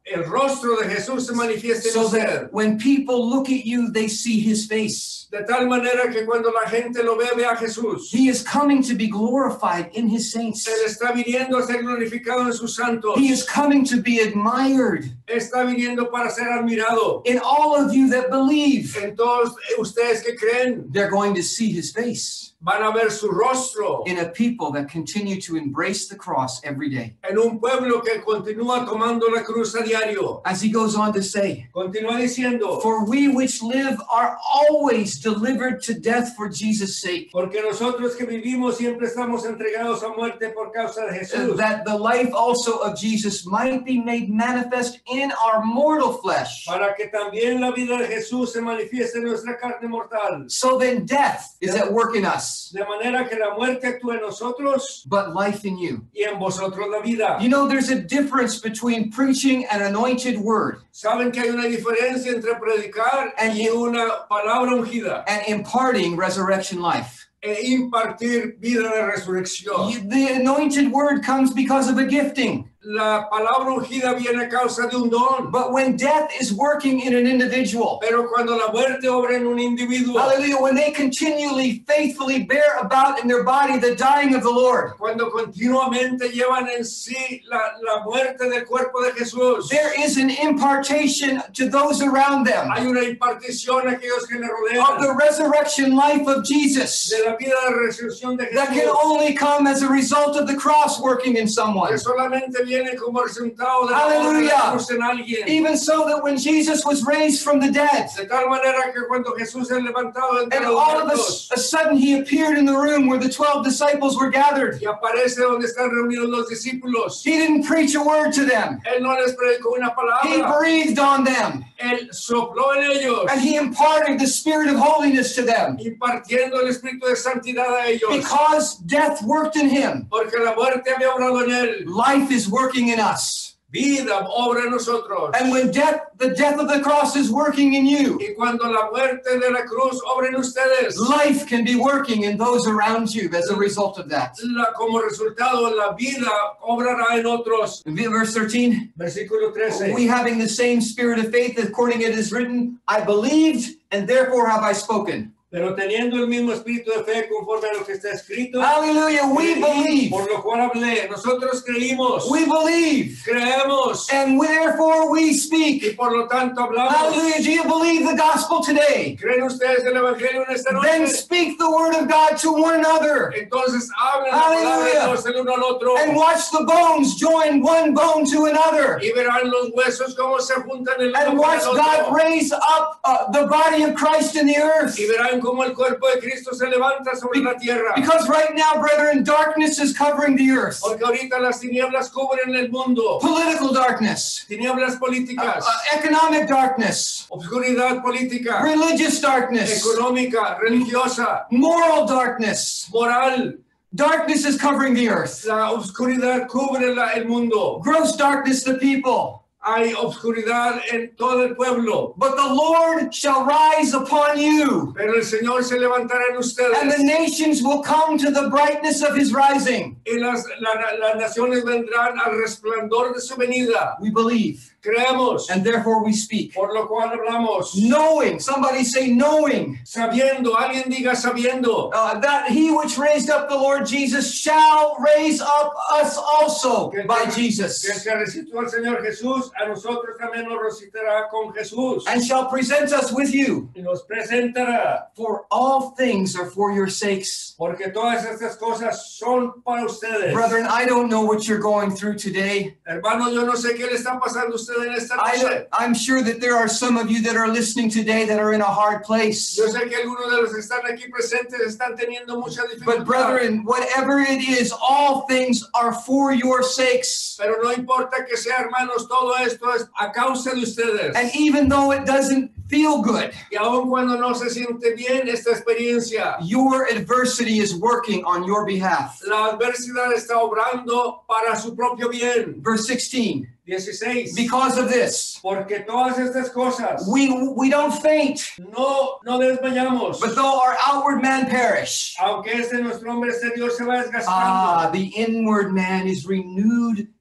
A: el rostro de Jesús se manifieste en
B: So
A: usted.
B: that when people look at you, they see his face.
A: De tal manera que cuando la gente lo ve, ve a Jesús.
B: He is coming to be glorified in his saints.
A: Él está viniendo a ser glorificado en sus santos.
B: He is coming to be admired
A: Está viniendo para ser admirado.
B: in all of you that believe.
A: En todos ustedes que creen,
B: They're going to see his face
A: van a ver su rostro
B: in a people that continue to embrace the cross every day.
A: en un pueblo que continúa tomando la cruz a diario.
B: As he goes on to say,
A: Continúa diciendo,
B: for we which live are always delivered to death for Jesus' sake,
A: porque nosotros que vivimos siempre estamos entregados a muerte por causa de Jesús,
B: that the life also of Jesus might be made manifest in our mortal flesh.
A: para que también la vida de Jesús se manifieste en nuestra carne mortal.
B: So then death is at work in us,
A: De manera que la muerte actúa en nosotros
B: but life in you.
A: y en vosotros la vida.
B: You know, there's a difference between preaching an anointed word
A: Saben que hay una diferencia entre predicar
B: And
A: y una palabra ungida
B: and imparting resurrection life.
A: e impartir vida de resurrección.
B: You- The anointed word comes because of a gifting.
A: La palabra ungida viene a causa de un don,
B: But when death is working in an individual,
A: pero cuando la muerte obra en un individuo,
B: hallelujah, when they continually, faithfully bear about in their body the dying of the Lord,
A: cuando continuamente llevan en sí la, la muerte del cuerpo de Jesús,
B: there is an impartation to those around them
A: hay una impartición a aquellos que le
B: of the
A: rodean
B: resurrection life of Jesus
A: de la vida de resurrección de
B: that can
A: Jesús,
B: only come as a result of the cross working in someone.
A: que solamente viene como resultado de la obra de
B: Hallelujah.
A: la cruz en alguien.
B: Even so that when Jesus was raised from the dead,
A: De tal manera que cuando Jesús es levantado entre
B: and
A: los
B: all of a,
A: muertos
B: a sudden he appeared in the room where the twelve disciples were gathered,
A: y aparece donde están reunidos los discípulos,
B: he didn't preach a word to them.
A: Él no les predicó una
B: He
A: palabra,
B: breathed on them,
A: Él sopló en ellos,
B: and he imparted the spirit of holiness to them.
A: impartiendo el espíritu de santidad a ellos,
B: Because death worked in him,
A: porque la muerte había obrado en Él,
B: life is working in us.
A: vida obra en nosotros.
B: And when death, the death of the cross is working in you,
A: Y cuando la muerte de la cruz obra en ustedes,
B: life can be working in those around you as a result of that.
A: la, como resultado la vida obrará en otros.
B: Verse thirteen,
A: Versículo trece.
B: we having the same spirit of faith, according it is written, I believed, and therefore have I spoken.
A: Pero teniendo el mismo espíritu de fe conforme a lo que está escrito,
B: Hallelujah, we believe.
A: por lo cual hablé, nosotros creímos,
B: We believe,
A: creemos
B: and therefore we
A: y
B: speak.
A: por lo tanto hablamos.
B: Hallelujah, do you believe the gospel today?
A: ¿Creen ustedes el evangelio en esta
B: Then
A: noche?
B: speak the word of God to one another,
A: Entonces hablen la palabra de
B: Hallelujah.
A: Dios el uno al otro
B: and watch the bones join one bone to another,
A: y verán los huesos cómo se juntan el
B: and
A: uno con
B: watch
A: el
B: God
A: otro
B: raise up uh, the body of Christ in the earth.
A: y verán cómo el cuerpo de Cristo se levanta sobre la tierra.
B: Because right now, brethren, darkness is covering the earth.
A: Porque ahorita las tinieblas cubren el mundo,
B: Political darkness,
A: tinieblas
B: uh,
A: políticas,
B: uh, economic darkness,
A: obscuridad política,
B: religious darkness,
A: económica, religiosa,
B: moral darkness.
A: moral.
B: Darkness is covering the earth.
A: La obscuridad cubre la- el mundo.
B: Gross darkness the people.
A: Hay obscuridad en todo el pueblo,
B: But the Lord shall rise upon you,
A: pero el Señor se levantará en
B: and
A: ustedes
B: the nations will come to the brightness of his rising.
A: y las, la- las naciones vendrán al resplandor de su venida.
B: We believe,
A: Creemos,
B: and therefore we speak.
A: por lo cual hablamos,
B: Knowing, somebody say knowing,
A: sabiendo, alguien diga sabiendo,
B: uh, that he which raised up the Lord Jesus shall raise up us also
A: que el
B: by
A: que-
B: Jesus,
A: que el que resucitó al Señor Jesús, a nosotros también nos resucitará con Jesús
B: and shall present us with you.
A: y nos presentará,
B: For all things are for your sakes.
A: porque todas estas cosas son para ustedes.
B: Brethren, I don't know what you're going through today.
A: Hermano, yo no sé qué le está pasando a usted en esta noche.
B: I, I'm sure that there are some of you that are listening today that are in a hard place.
A: Yo sé que algunos de los que están aquí presentes están teniendo mucha
B: But
A: dificultad.
B: brethren, whatever it is, all things are for your sakes.
A: Pero no importa que sea, hermanos, todo esto es a causa de ustedes.
B: And even though it doesn't feel good,
A: Y aun cuando no se siente bien esta experiencia,
B: your adversity is working on your behalf.
A: la adversidad está obrando para su propio bien.
B: Verse sixteen,
A: dieciséis.
B: because of this,
A: Porque todas estas cosas
B: we, we don't faint,
A: no, no desmayamos.
B: but though our outward man perish,
A: Aunque este nuestro hombre exterior se va desgastando,
B: ah, the inward man is renewed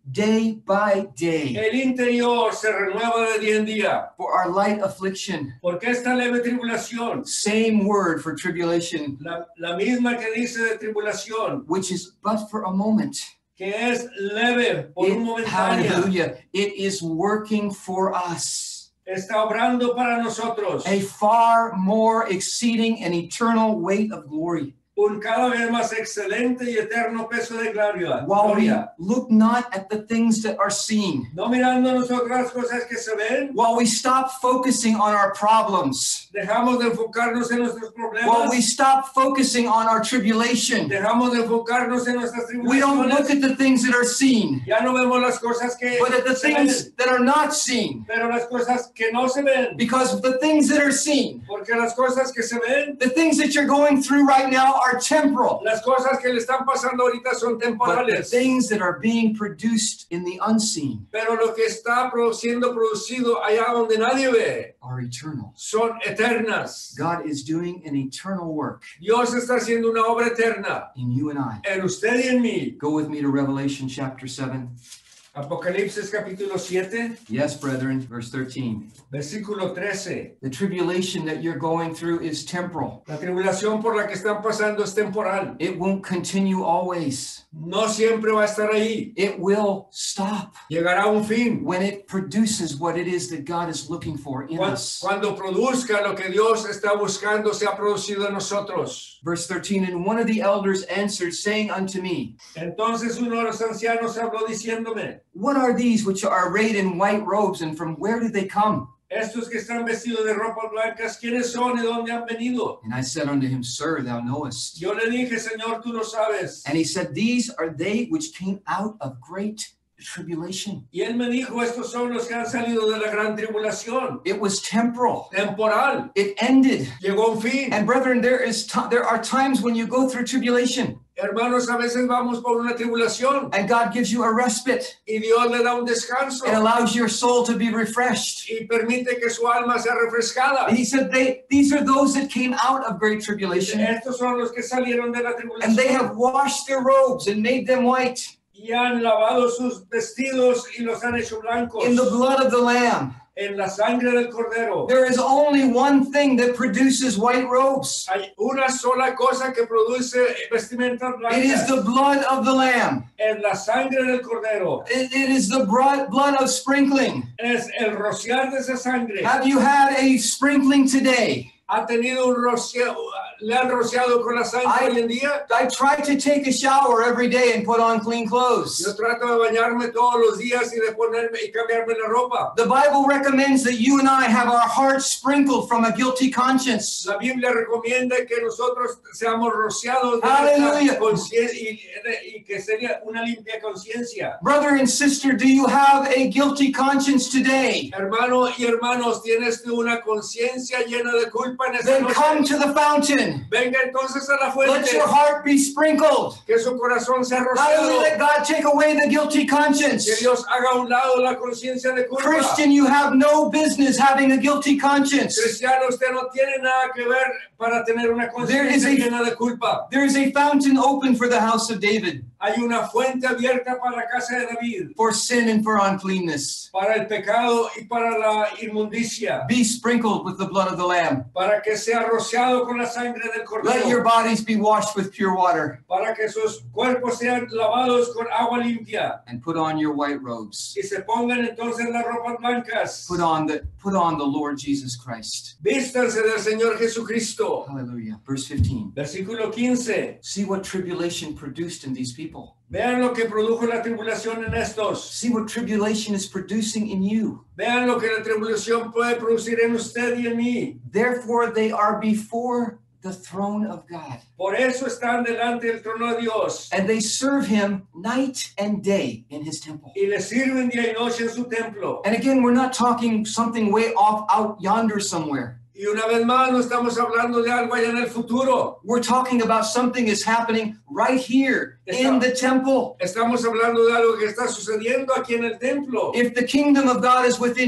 B: day by day
A: El interior se renueva de día en día.
B: for our light affliction.
A: Porque esta leve tribulación,
B: Same word for tribulation,
A: la, la misma que dice de tribulación,
B: which is but for a moment.
A: que es leve por un
B: It,
A: momentáneo,
B: hallelujah. It is working for us.
A: está obrando para nosotros
B: A far more exceeding and eternal weight of glory.
A: un cada vez más excelente y eterno peso de gloria.
B: While we
A: gloria.
B: look not at the things that are seen,
A: No mirando nosotros las cosas que se ven,
B: while we stop focusing on our problems,
A: dejamos de enfocarnos en nuestros
B: while we
A: problemas,
B: stop focusing on our tribulation,
A: dejamos de enfocarnos en nuestras
B: we don't look
A: tribulaciones,
B: at the things that are seen,
A: ya no vemos las cosas que
B: but at the
A: se ven,
B: things that are not seen.
A: pero las cosas que no se ven,
B: Because the things that are seen,
A: porque las cosas que se ven,
B: the things that you're going through right now are temporal.
A: las cosas que le están pasando ahorita son
B: But the
A: temporales,
B: things that are being produced in the unseen
A: pero lo que está produciendo producido allá donde nadie ve
B: are eternal.
A: son eternas.
B: God is doing an eternal work
A: Dios está haciendo una obra eterna
B: in you and I.
A: en usted y en mí.
B: Go with me to Revelation chapter seven.
A: Apocalipsis capítulo siete,
B: Yes, brethren, verse thirteen.
A: versículo trece.
B: The tribulation that you're going through is temporal.
A: La tribulación por la que están pasando es temporal.
B: It won't continue always.
A: No siempre va a estar ahí.
B: It will stop
A: Llegará un fin.
B: when it produces what it is that God is looking for in
A: Cuan-
B: us.
A: Cuando produzca lo que Dios está buscando, se ha producido en nosotros.
B: Verse thirteen, and one of the elders answered, saying unto me,
A: Entonces uno de los ancianos habló diciéndome,
B: what are these which are arrayed in white robes, and from where did they come?
A: estos que están vestidos de ropas blancas, ¿quiénes son y dónde han venido?
B: And I said unto him, Sir, thou knowest.
A: Yo le dije, Señor, tú lo sabes.
B: And he said, these are they which came out of great tribulation.
A: Y él me dijo, estos son los que han salido de la gran tribulación.
B: It was temporal.
A: Temporal.
B: It ended.
A: Llegó un fin.
B: And brethren, there is ti- there are times when you go through tribulation
A: Hermanos, a veces vamos por una tribulación
B: and God gives you a respite
A: y Dios le da un descanso
B: and allows your soul to be refreshed.
A: y permite que su alma sea refrescada.
B: And he said, they these are those that came out of great tribulation,
A: Estos son los que salieron de la
B: and they
A: tribulación
B: have washed their robes and made them white
A: y han lavado sus vestidos y los han hecho blancos
B: in the blood of the Lamb.
A: en la sangre del Cordero.
B: There is only one thing that produces white robes.
A: Hay una sola cosa que produce vestimentas
B: It is
A: blancas
B: the blood of the Lamb.
A: en la sangre del Cordero.
B: It, it is the blood, blood of sprinkling.
A: Es el rociar de esa sangre.
B: Have you had a sprinkling today?
A: Ha tenido un rocío, le han rociado con la sangre
B: I-
A: hoy en día.
B: I try to take a shower every day and put on clean
A: Yo
B: clothes.
A: trato de bañarme todos los días y de ponerme y cambiarme la ropa.
B: The Bible recommends that you and I have our hearts sprinkled from a guilty conscience.
A: La Biblia recomienda que nosotros seamos rociados de
B: Aleluya.
A: esta conciencia y, y que sería una limpia conciencia.
B: Brother and sister, do you have a guilty conscience today?
A: Hermano y hermanos, tienes tú una conciencia llena de culpa en esta
B: Then come
A: noche.
B: to the fountain.
A: Venga entonces a la
B: Let
A: fuente,
B: your heart be sprinkled.
A: que su corazón sea
B: Hallelujah.
A: rociado,
B: Let God take away the guilty
A: que
B: conscience.
A: Dios haga a un lado la conciencia de culpa.
B: Christian, you have no business having a guilty conscience.
A: Cristiano, usted no tiene nada que ver para tener una
B: There is
A: conciencia
B: a-
A: llena de culpa.
B: There is a fountain open for the house of David
A: Hay una fuente abierta para la casa de David,
B: for sin and for uncleanness.
A: para el pecado y para la inmundicia,
B: Be sprinkled with the blood of the Lamb.
A: para que sea rociado con la sangre del
B: Let your
A: Cordero,
B: bodies be washed with pure water,
A: para que sus cuerpos sean lavados con agua limpia
B: and put on your white robes.
A: y se pongan entonces las ropas blancas.
B: Put on the put on the Lord Jesus Christ.
A: Vístanse del Señor Jesucristo.
B: Hallelujah. Verse fifteen.
A: Versículo quince.
B: See what tribulation produced in these people.
A: Vean lo que produjo la tribulación en estos.
B: See what tribulation is producing in you.
A: Vean lo que la tribulación puede producir en usted y en mí.
B: Therefore, they are before the throne of God,
A: Por eso están delante del trono de Dios
B: and they serve him night and day in his temple.
A: y le sirven día y noche en su templo.
B: And again, we're not talking something way off out yonder somewhere.
A: Y una vez más no estamos hablando de algo allá en el futuro.
B: We're talking about something is happening right here in the temple.
A: Estamos hablando de algo que está sucediendo aquí en el templo.
B: If the kingdom of God is within you,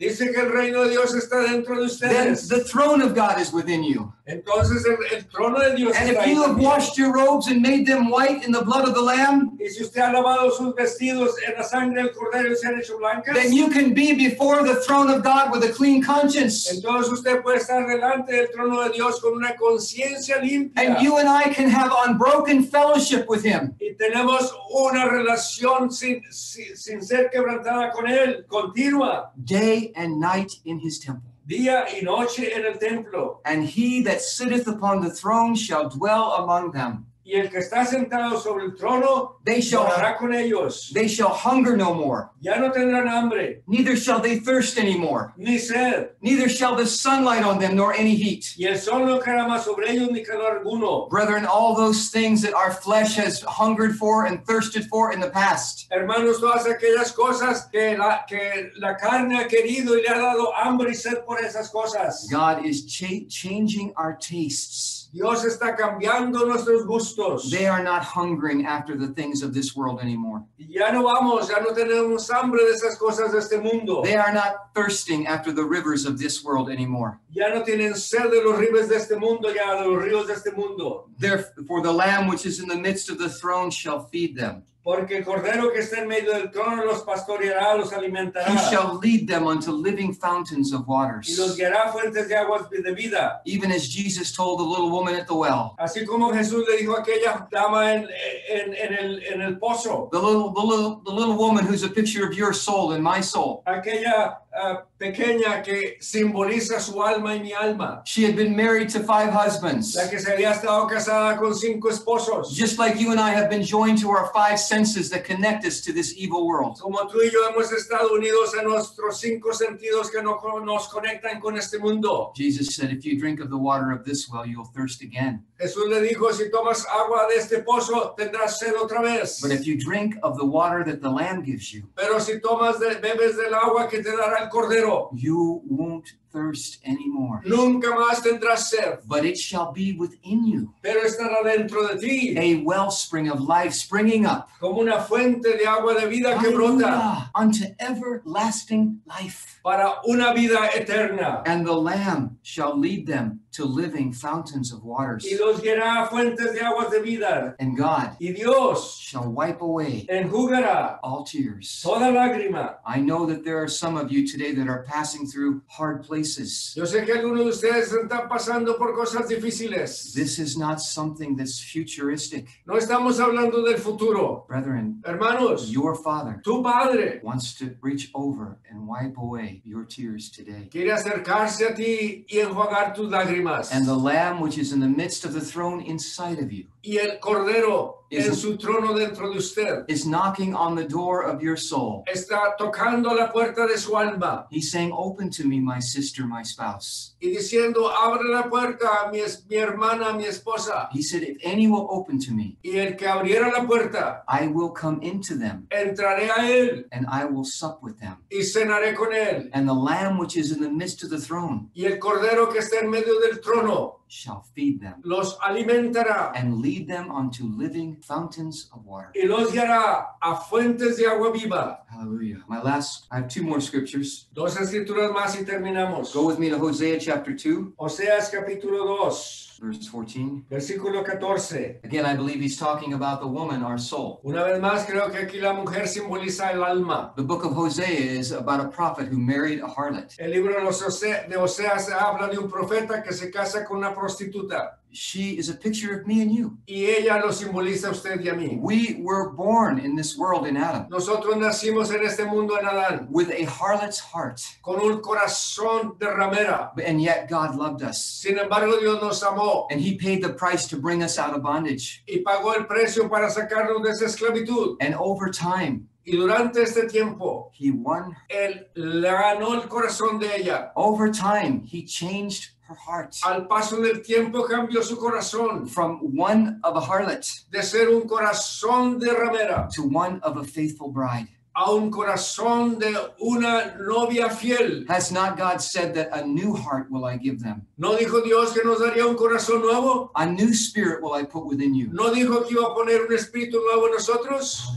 A: Dice que el reino de Dios está dentro de
B: then
A: ustedes.
B: the throne of God is within you.
A: Entonces el, el trono de Dios
B: And
A: está
B: if
A: ahí
B: you have
A: también.
B: washed your robes and made them white in the blood of the Lamb,
A: Y si usted ha lavado sus vestidos en la sangre del cordero y se han hecho blancas,
B: then you can be before the throne of God with a clean conscience.
A: entonces usted puede estar delante del trono de Dios con una conciencia limpia.
B: And you and I can have unbroken fellowship with Him.
A: Y tenemos una relación sin, sin, sin ser quebrantada con Él, continua,
B: Day and night in His temple.
A: día y noche en el templo.
B: And He that sitteth upon the throne shall dwell among them.
A: Y el que está sentado sobre el trono
B: They shall,
A: morará con ellos.
B: they shall hunger no more,
A: Ya no tendrán hambre,
B: neither shall they thirst any more,
A: ni sed,
B: neither shall the sunlight on them nor any heat.
A: y el sol no caerá más sobre ellos ni calor alguno.
B: Brethren, all those things that our flesh has hungered for and thirsted for in the past,
A: Hermanos, todas aquellas cosas que la, que la carne ha querido y le ha dado hambre y sed por esas cosas.
B: God is cha- changing our tastes.
A: Dios está cambiando nuestros gustos.
B: They are not hungering after the things of this world anymore.
A: Ya no vamos, ya no tenemos hambre de esas cosas de este mundo.
B: They are not thirsting after the rivers of this world anymore.
A: Ya no tienen sed de los ríos de este mundo, ya de los ríos de este mundo.
B: Therefore, the Lamb which is in the midst of the throne shall feed them.
A: Porque el cordero que está en medio del trono los pastoreará, los alimentará.
B: He shall lead them unto living fountains of
A: Y
B: waters.
A: los guiará fuentes de aguas de vida.
B: Even as Jesus told the little woman at the well.
A: Así como Jesús le dijo a aquella dama en, en, en, el, en el pozo.
B: The little, the little, the little woman who's a picture of your soul and my soul.
A: Aquella uh, pequeña que simboliza su alma y mi alma.
B: She had been married to five husbands.
A: La que se había estado casada con cinco esposos.
B: Just like you and I have been joined to our five senses that connect us to this evil world.
A: Como tú y yo hemos estado unidos a nuestros cinco sentidos que no, nos conectan con este mundo.
B: Jesus said, if you drink of the water of this well, you'll thirst again.
A: Jesús le dijo, si tomas agua de este pozo, tendrás sed otra vez.
B: But if you drink of the water that the Lamb gives you,
A: Pero si tomas de, bebes del agua que te dará el cordero,
B: you won't thirst anymore.
A: nunca más tendrás sed.
B: But it shall be within you,
A: Pero estará dentro de ti,
B: a wellspring of life springing up.
A: como una fuente de agua de vida que brota
B: Hallelujah, unto everlasting life.
A: para una vida eterna.
B: And the Lamb shall lead them to living fountains of waters.
A: Y los guiará a fuentes de aguas de vida.
B: And God
A: Y Dios
B: shall wipe away
A: enjugará
B: all tears.
A: toda lágrima.
B: I know that there are some of you today that are passing through hard places.
A: Yo sé que algunos de ustedes están pasando por cosas difíciles.
B: This is not something that's futuristic.
A: No estamos hablando del futuro.
B: Brethren,
A: Hermanos,
B: your Father
A: tu Padre
B: wants to reach over and wipe away your tears today.
A: quiere acercarse a ti y enjuagar tus lágrimas.
B: And the Lamb which is in the midst of the throne inside of you
A: Y el Cordero
B: Is-
A: en su trono dentro de usted
B: is knocking on the door of your soul.
A: está tocando la puerta de su alma
B: He's saying, open to me, my sister, my spouse.
A: y diciendo, abre la puerta a mi, es- mi hermana, mi esposa.
B: He said, if any will open to me,
A: Y el que abriera la puerta,
B: I will come into them
A: entraré a él
B: and I will sup with them.
A: y cenaré con él.
B: And the Lamb which is in the midst of the throne
A: Y el Cordero que está en medio del trono
B: shall feed them
A: los alimentará
B: and lead them unto living fountains of water.
A: y los guiará a fuentes de agua viva.
B: Hallelujah. My last, I have two more scriptures.
A: Dos escrituras más y terminamos.
B: Go with me to Hosea chapter two,
A: Oseas capítulo dos,
B: verse fourteen.
A: versículo catorce.
B: Again, I believe he's talking about the woman, our soul.
A: Una vez más, creo que aquí la mujer simboliza el alma.
B: The book of Hosea is about a prophet who married a harlot.
A: El libro de, los Ose- de Oseas habla de un profeta que se casa con una prostituta
B: She is a picture of me and you.
A: y ella lo simboliza a usted y a mí.
B: We were born in this world in Adam
A: Nosotros nacimos en este mundo en Adán
B: with a harlot's heart,
A: con un corazón de ramera.
B: and yet God loved us.
A: Sin embargo, Dios nos amó
B: And he paid the price to bring us out of bondage.
A: y pagó el precio para sacarnos de esa esclavitud.
B: And over time,
A: Y durante este tiempo,
B: he won.
A: él le ganó el corazón de ella.
B: Over time, he changed her heart
A: Al paso del tiempo cambió su corazón
B: from one of a harlot
A: de ser un corazón de ramera
B: to one of a faithful bride.
A: a un corazón de una novia fiel.
B: Has not God said that a new heart will I give them?
A: ¿No dijo Dios que nos daría un corazón nuevo?
B: A new spirit will I put within you.
A: ¿No dijo que iba a poner un espíritu nuevo en nosotros?
B: Hallelujah.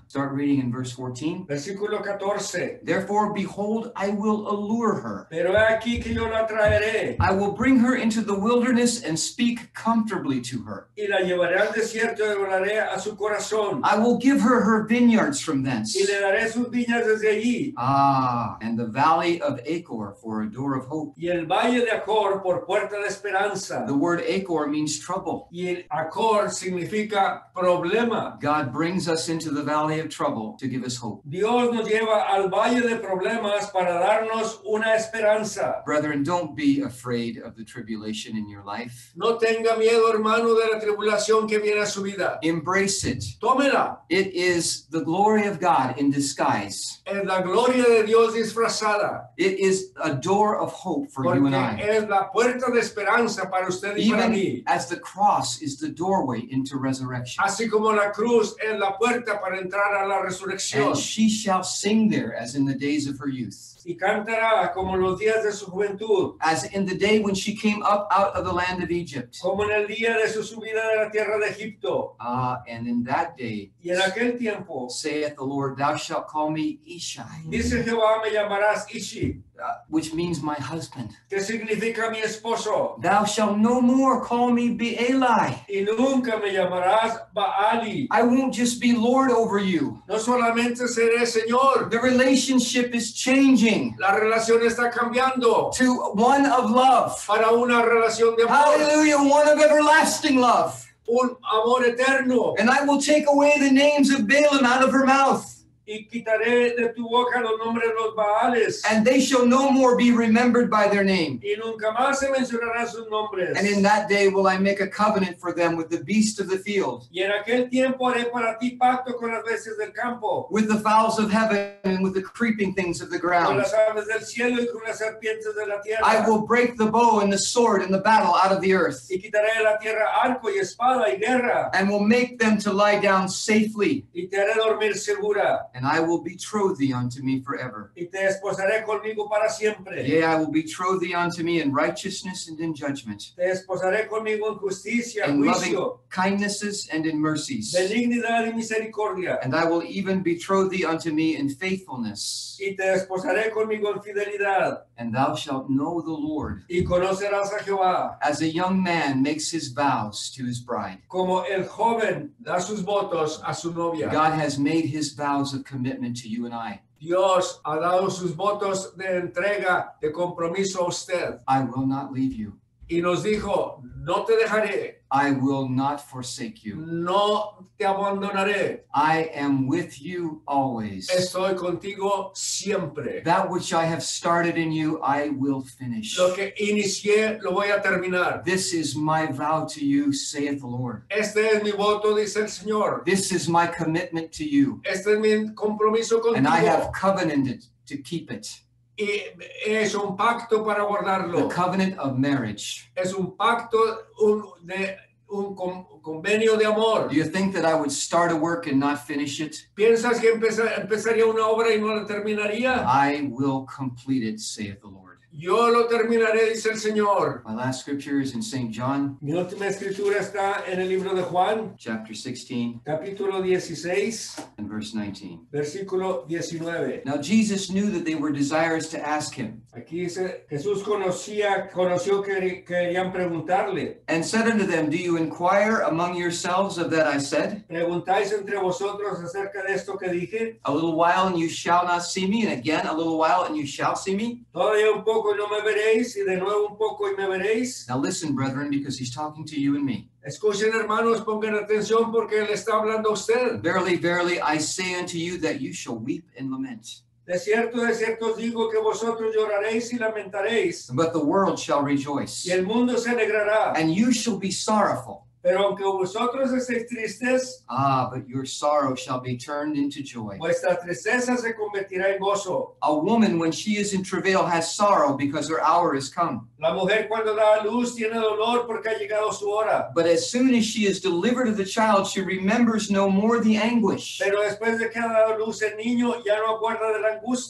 B: Start reading in verse fourteen.
A: Versículo catorce.
B: Therefore, behold, I will allure her.
A: Pero he aquí que yo la traeré
B: I will bring her into the wilderness and speak comfortably to her.
A: y la llevaré al desierto y hablaré a su corazón
B: I will give her her vineyards from thence.
A: y le daré sus viñas desde allí
B: Ah, and the valley of Achor for a door of hope.
A: y el valle de Acor por puerta de esperanza.
B: The word Achor means trouble.
A: Y el Acor significa problema.
B: God brings us into the valley of trouble to give us hope.
A: Dios nos lleva al valle de problemas para darnos una esperanza.
B: Brethren, don't be afraid of the tribulation in your life.
A: No tenga miedo, hermano, de la tribulación que viene a su vida.
B: Embrace it.
A: Tómela.
B: It is the glory of God in disguise.
A: Es la gloria de Dios disfrazada.
B: It is a door of hope for you and
A: Porque
B: I.
A: es la puerta de esperanza para usted y para
B: Even
A: mí.
B: as the cross is the doorway into resurrection.
A: Así como la cruz es la puerta para entrar a la resurrección.
B: And she shall sing there as in the days of her youth.
A: Y cantará como los días de su juventud,
B: As in the day when she came up out of the land of Egypt.
A: como en el día de su subida de la tierra de Egipto.
B: Ah, and in that day,
A: Y en aquel tiempo,
B: saith the Lord, thou shalt call me Ishai,
A: dice Jehová, me llamarás Ishi,
B: uh, which means my husband.
A: que significa mi esposo.
B: Thou shalt no more call me Baali.
A: Y nunca me llamarás Baali.
B: I won't just be Lord over you.
A: No solamente seré Señor,
B: The relationship is changing
A: la relación está cambiando
B: to one of love.
A: para una relación de amor,
B: Hallelujah, one of everlasting love.
A: un amor eterno.
B: And I will take away the names of Balaam out of her mouth,
A: Y quitaré de tu boca los nombres de los Baales.
B: and they shall no more be remembered by their name.
A: Y nunca más se mencionarán sus nombres.
B: And in that day will I make a covenant for them with the beast of the field,
A: Y en aquel tiempo haré para ti pacto con las bestias del campo,
B: with the fowls of heaven, and with the creeping things of the
A: con
B: ground.
A: las aves del cielo y con las serpientes de la tierra.
B: I will break the bow and the sword and the battle out of the earth,
A: Y quitaré de la tierra arco y espada y guerra.
B: and will make them to lie down safely.
A: Y te haré dormir segura.
B: And I will betroth thee unto me forever.
A: Y te esposaré conmigo para siempre.
B: Yea, I will betroth thee unto me in righteousness and in judgment,
A: Te esposaré conmigo en justicia,
B: in loving
A: juicio,
B: kindnesses and in mercies.
A: benignidad y misericordia.
B: And I will even betroth thee unto me in faithfulness.
A: Y te esposaré conmigo en fidelidad.
B: And thou shalt know the Lord,
A: Y conocerás a Jehová,
B: as a young man makes his vows to his bride.
A: como el joven da sus votos a su novia.
B: God has made his vows of commitment to you and I.
A: Dios ha dado sus votos de entrega, de compromiso a usted.
B: I will not leave you.
A: Y nos dijo, no te dejaré,
B: I will not forsake you.
A: no te abandonaré.
B: I am with you always.
A: Estoy contigo siempre.
B: That which I have started in you, I will finish.
A: Lo que inicié, lo voy a terminar.
B: This is my vow to you, saith the Lord.
A: Este es mi voto, dice el Señor.
B: This is my commitment to you,
A: Este es mi compromiso
B: and I
A: contigo.
B: have covenanted to keep it.
A: Y es un pacto para
B: The
A: guardarlo.
B: covenant of marriage.
A: Es un pacto un, de un con- convenio de amor.
B: Do you think that I would start a work and not finish it?
A: ¿Piensas que empeza- empezaría una obra y no la terminaría?
B: I will complete it, saith the Lord.
A: Yo lo terminaré, dice el Señor.
B: My last scripture is in Saint John,
A: Mi última escritura está en el libro de Juan,
B: chapter sixteen
A: capítulo dieciséis,
B: and verse nineteen.
A: versículo diecinueve.
B: Now Jesus knew that they were desirous to ask him,
A: Aquí dice, Jesús conocía, conoció que querían preguntarle.
B: and said unto them, Do you inquire among yourselves of that I said?
A: ¿Preguntáis entre vosotros acerca de esto que dije?
B: A little while and you shall not see me, and again a little while and you shall see me.
A: Todavía un poco y no me veréis, y de nuevo un poco y me veréis.
B: Now listen, brethren, because he's talking to you and me.
A: Escuchen, hermanos, pongan atención porque Él está hablando a usted.
B: Verily, verily, I say unto you that you shall weep and lament,
A: De cierto, de cierto os digo que vosotros lloraréis y lamentaréis,
B: but the world shall rejoice.
A: y el mundo se alegrará.
B: And you shall be sorrowful.
A: Pero aunque vosotros estéis tristes,
B: Ah, but your sorrow shall be turned into joy.
A: vuestra tristeza se convertirá en gozo.
B: A woman, when she is in travail, has sorrow because her hour is come.
A: La mujer cuando da a luz tiene dolor porque ha llegado su hora.
B: But as soon as she is delivered of the child, she remembers no more the anguish.
A: Pero después de que ha dado luz el niño, ya no acuerda de la angustia.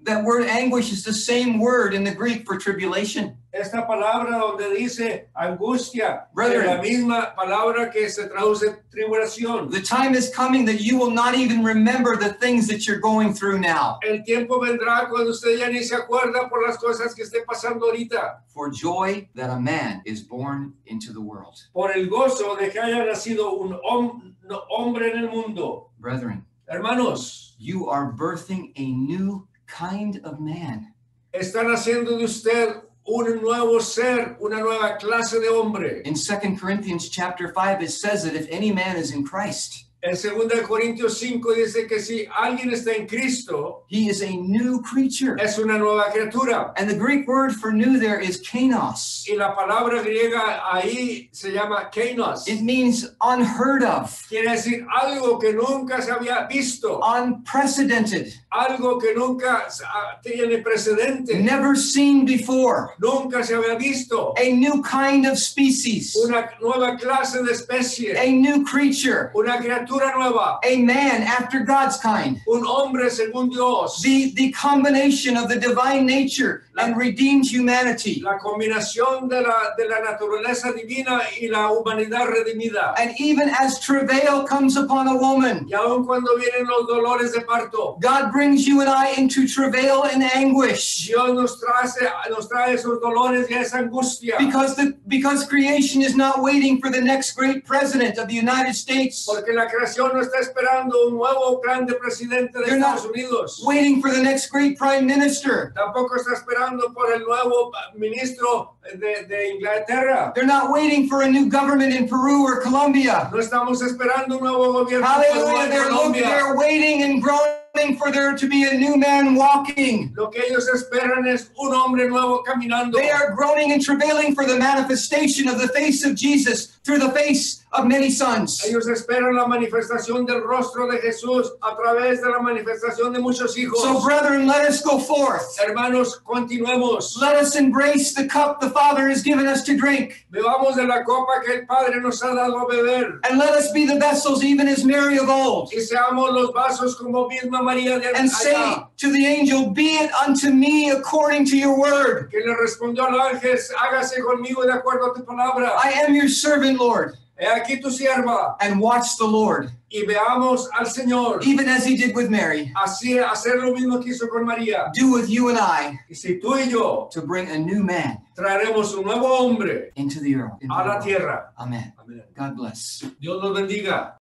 B: That word anguish is the same word in the Greek for tribulation.
A: Esta palabra donde dice angustia es
B: Brethren,
A: la misma palabra que se traduce tribulación.
B: the time is coming that you will not even remember the things that you're going through now.
A: El tiempo vendrá cuando usted ya ni se acuerda por las cosas que esté pasando ahorita.
B: For joy that a man is born into the world.
A: Por el gozo de que haya nacido un hom- no- hombre en el mundo.
B: Brethren,
A: Hermanos,
B: you are birthing a new kind of man.
A: están haciendo de usted un nuevo ser, una nueva clase de hombre.
B: In Second Corinthians chapter five, it says that if any man is in Christ,
A: En segunda de Corintios cinco dice que si alguien está en Cristo,
B: he is a new creature.
A: es una nueva criatura.
B: And the Greek word for new there is kainos.
A: Y la palabra griega ahí se llama kainos.
B: It means unheard of,
A: Quiere decir algo que nunca se había visto,
B: unprecedented,
A: algo que nunca ah, tiene precedente,
B: never seen before,
A: nunca se había visto,
B: a new kind of species,
A: una nueva clase de especie,
B: a new creature,
A: una criatura nueva,
B: a man after God's kind.
A: un hombre según Dios,
B: The, the combination of the divine nature and redeemed humanity.
A: la combinación de la, de la naturaleza divina y la humanidad redimida.
B: And even as travail comes upon a woman,
A: Y aun cuando vienen los dolores de parto,
B: God brings you and I into travail and anguish.
A: Dios nos trae, nos trae esos dolores y esa angustia.
B: Because the because creation is not waiting for the next great president of the United States,
A: Porque la creación no está esperando un nuevo grande presidente de
B: They're not-
A: Estados Unidos.
B: waiting for the next great prime minister.
A: Tampoco está esperando por el nuevo ministro de, de Inglaterra.
B: They're not waiting for a new government in Peru or Colombia.
A: No estamos esperando un nuevo gobierno
B: Hallelujah.
A: en
B: They're looking,
A: Colombia.
B: they're waiting and groaning for there to be a new man walking.
A: Lo que ellos esperan es un hombre nuevo caminando.
B: They are groaning and travailing for the manifestation of the face of Jesus through the face of many sons.
A: Ellos esperan la manifestación del rostro de Jesús a través de la manifestación de muchos hijos.
B: So, brethren, let us go forth.
A: Hermanos, continuemos.
B: Let us embrace the cup the Father has given us to drink.
A: Bebamos de la copa que el Padre nos ha dado a beber.
B: And let us be the vessels, even as Mary of old.
A: Y seamos los vasos como misma María de
B: And say
A: allá,
B: to the angel, be it unto me according to your word.
A: que le respondió al ángel, hágase conmigo de acuerdo a tu palabra.
B: I am your servant, Lord.
A: He aquí tu sierva.
B: And watch the Lord,
A: Y veamos al Señor.
B: even as he did with Mary,
A: Así, hacer lo mismo que hizo con María.
B: do with you and I
A: Y si tú y yo
B: to bring a new man
A: traeremos un nuevo hombre
B: into the earth. into
A: a
B: the
A: la
B: world.
A: tierra.
B: Amen.
A: Amén.
B: God bless.
A: Dios los bendiga.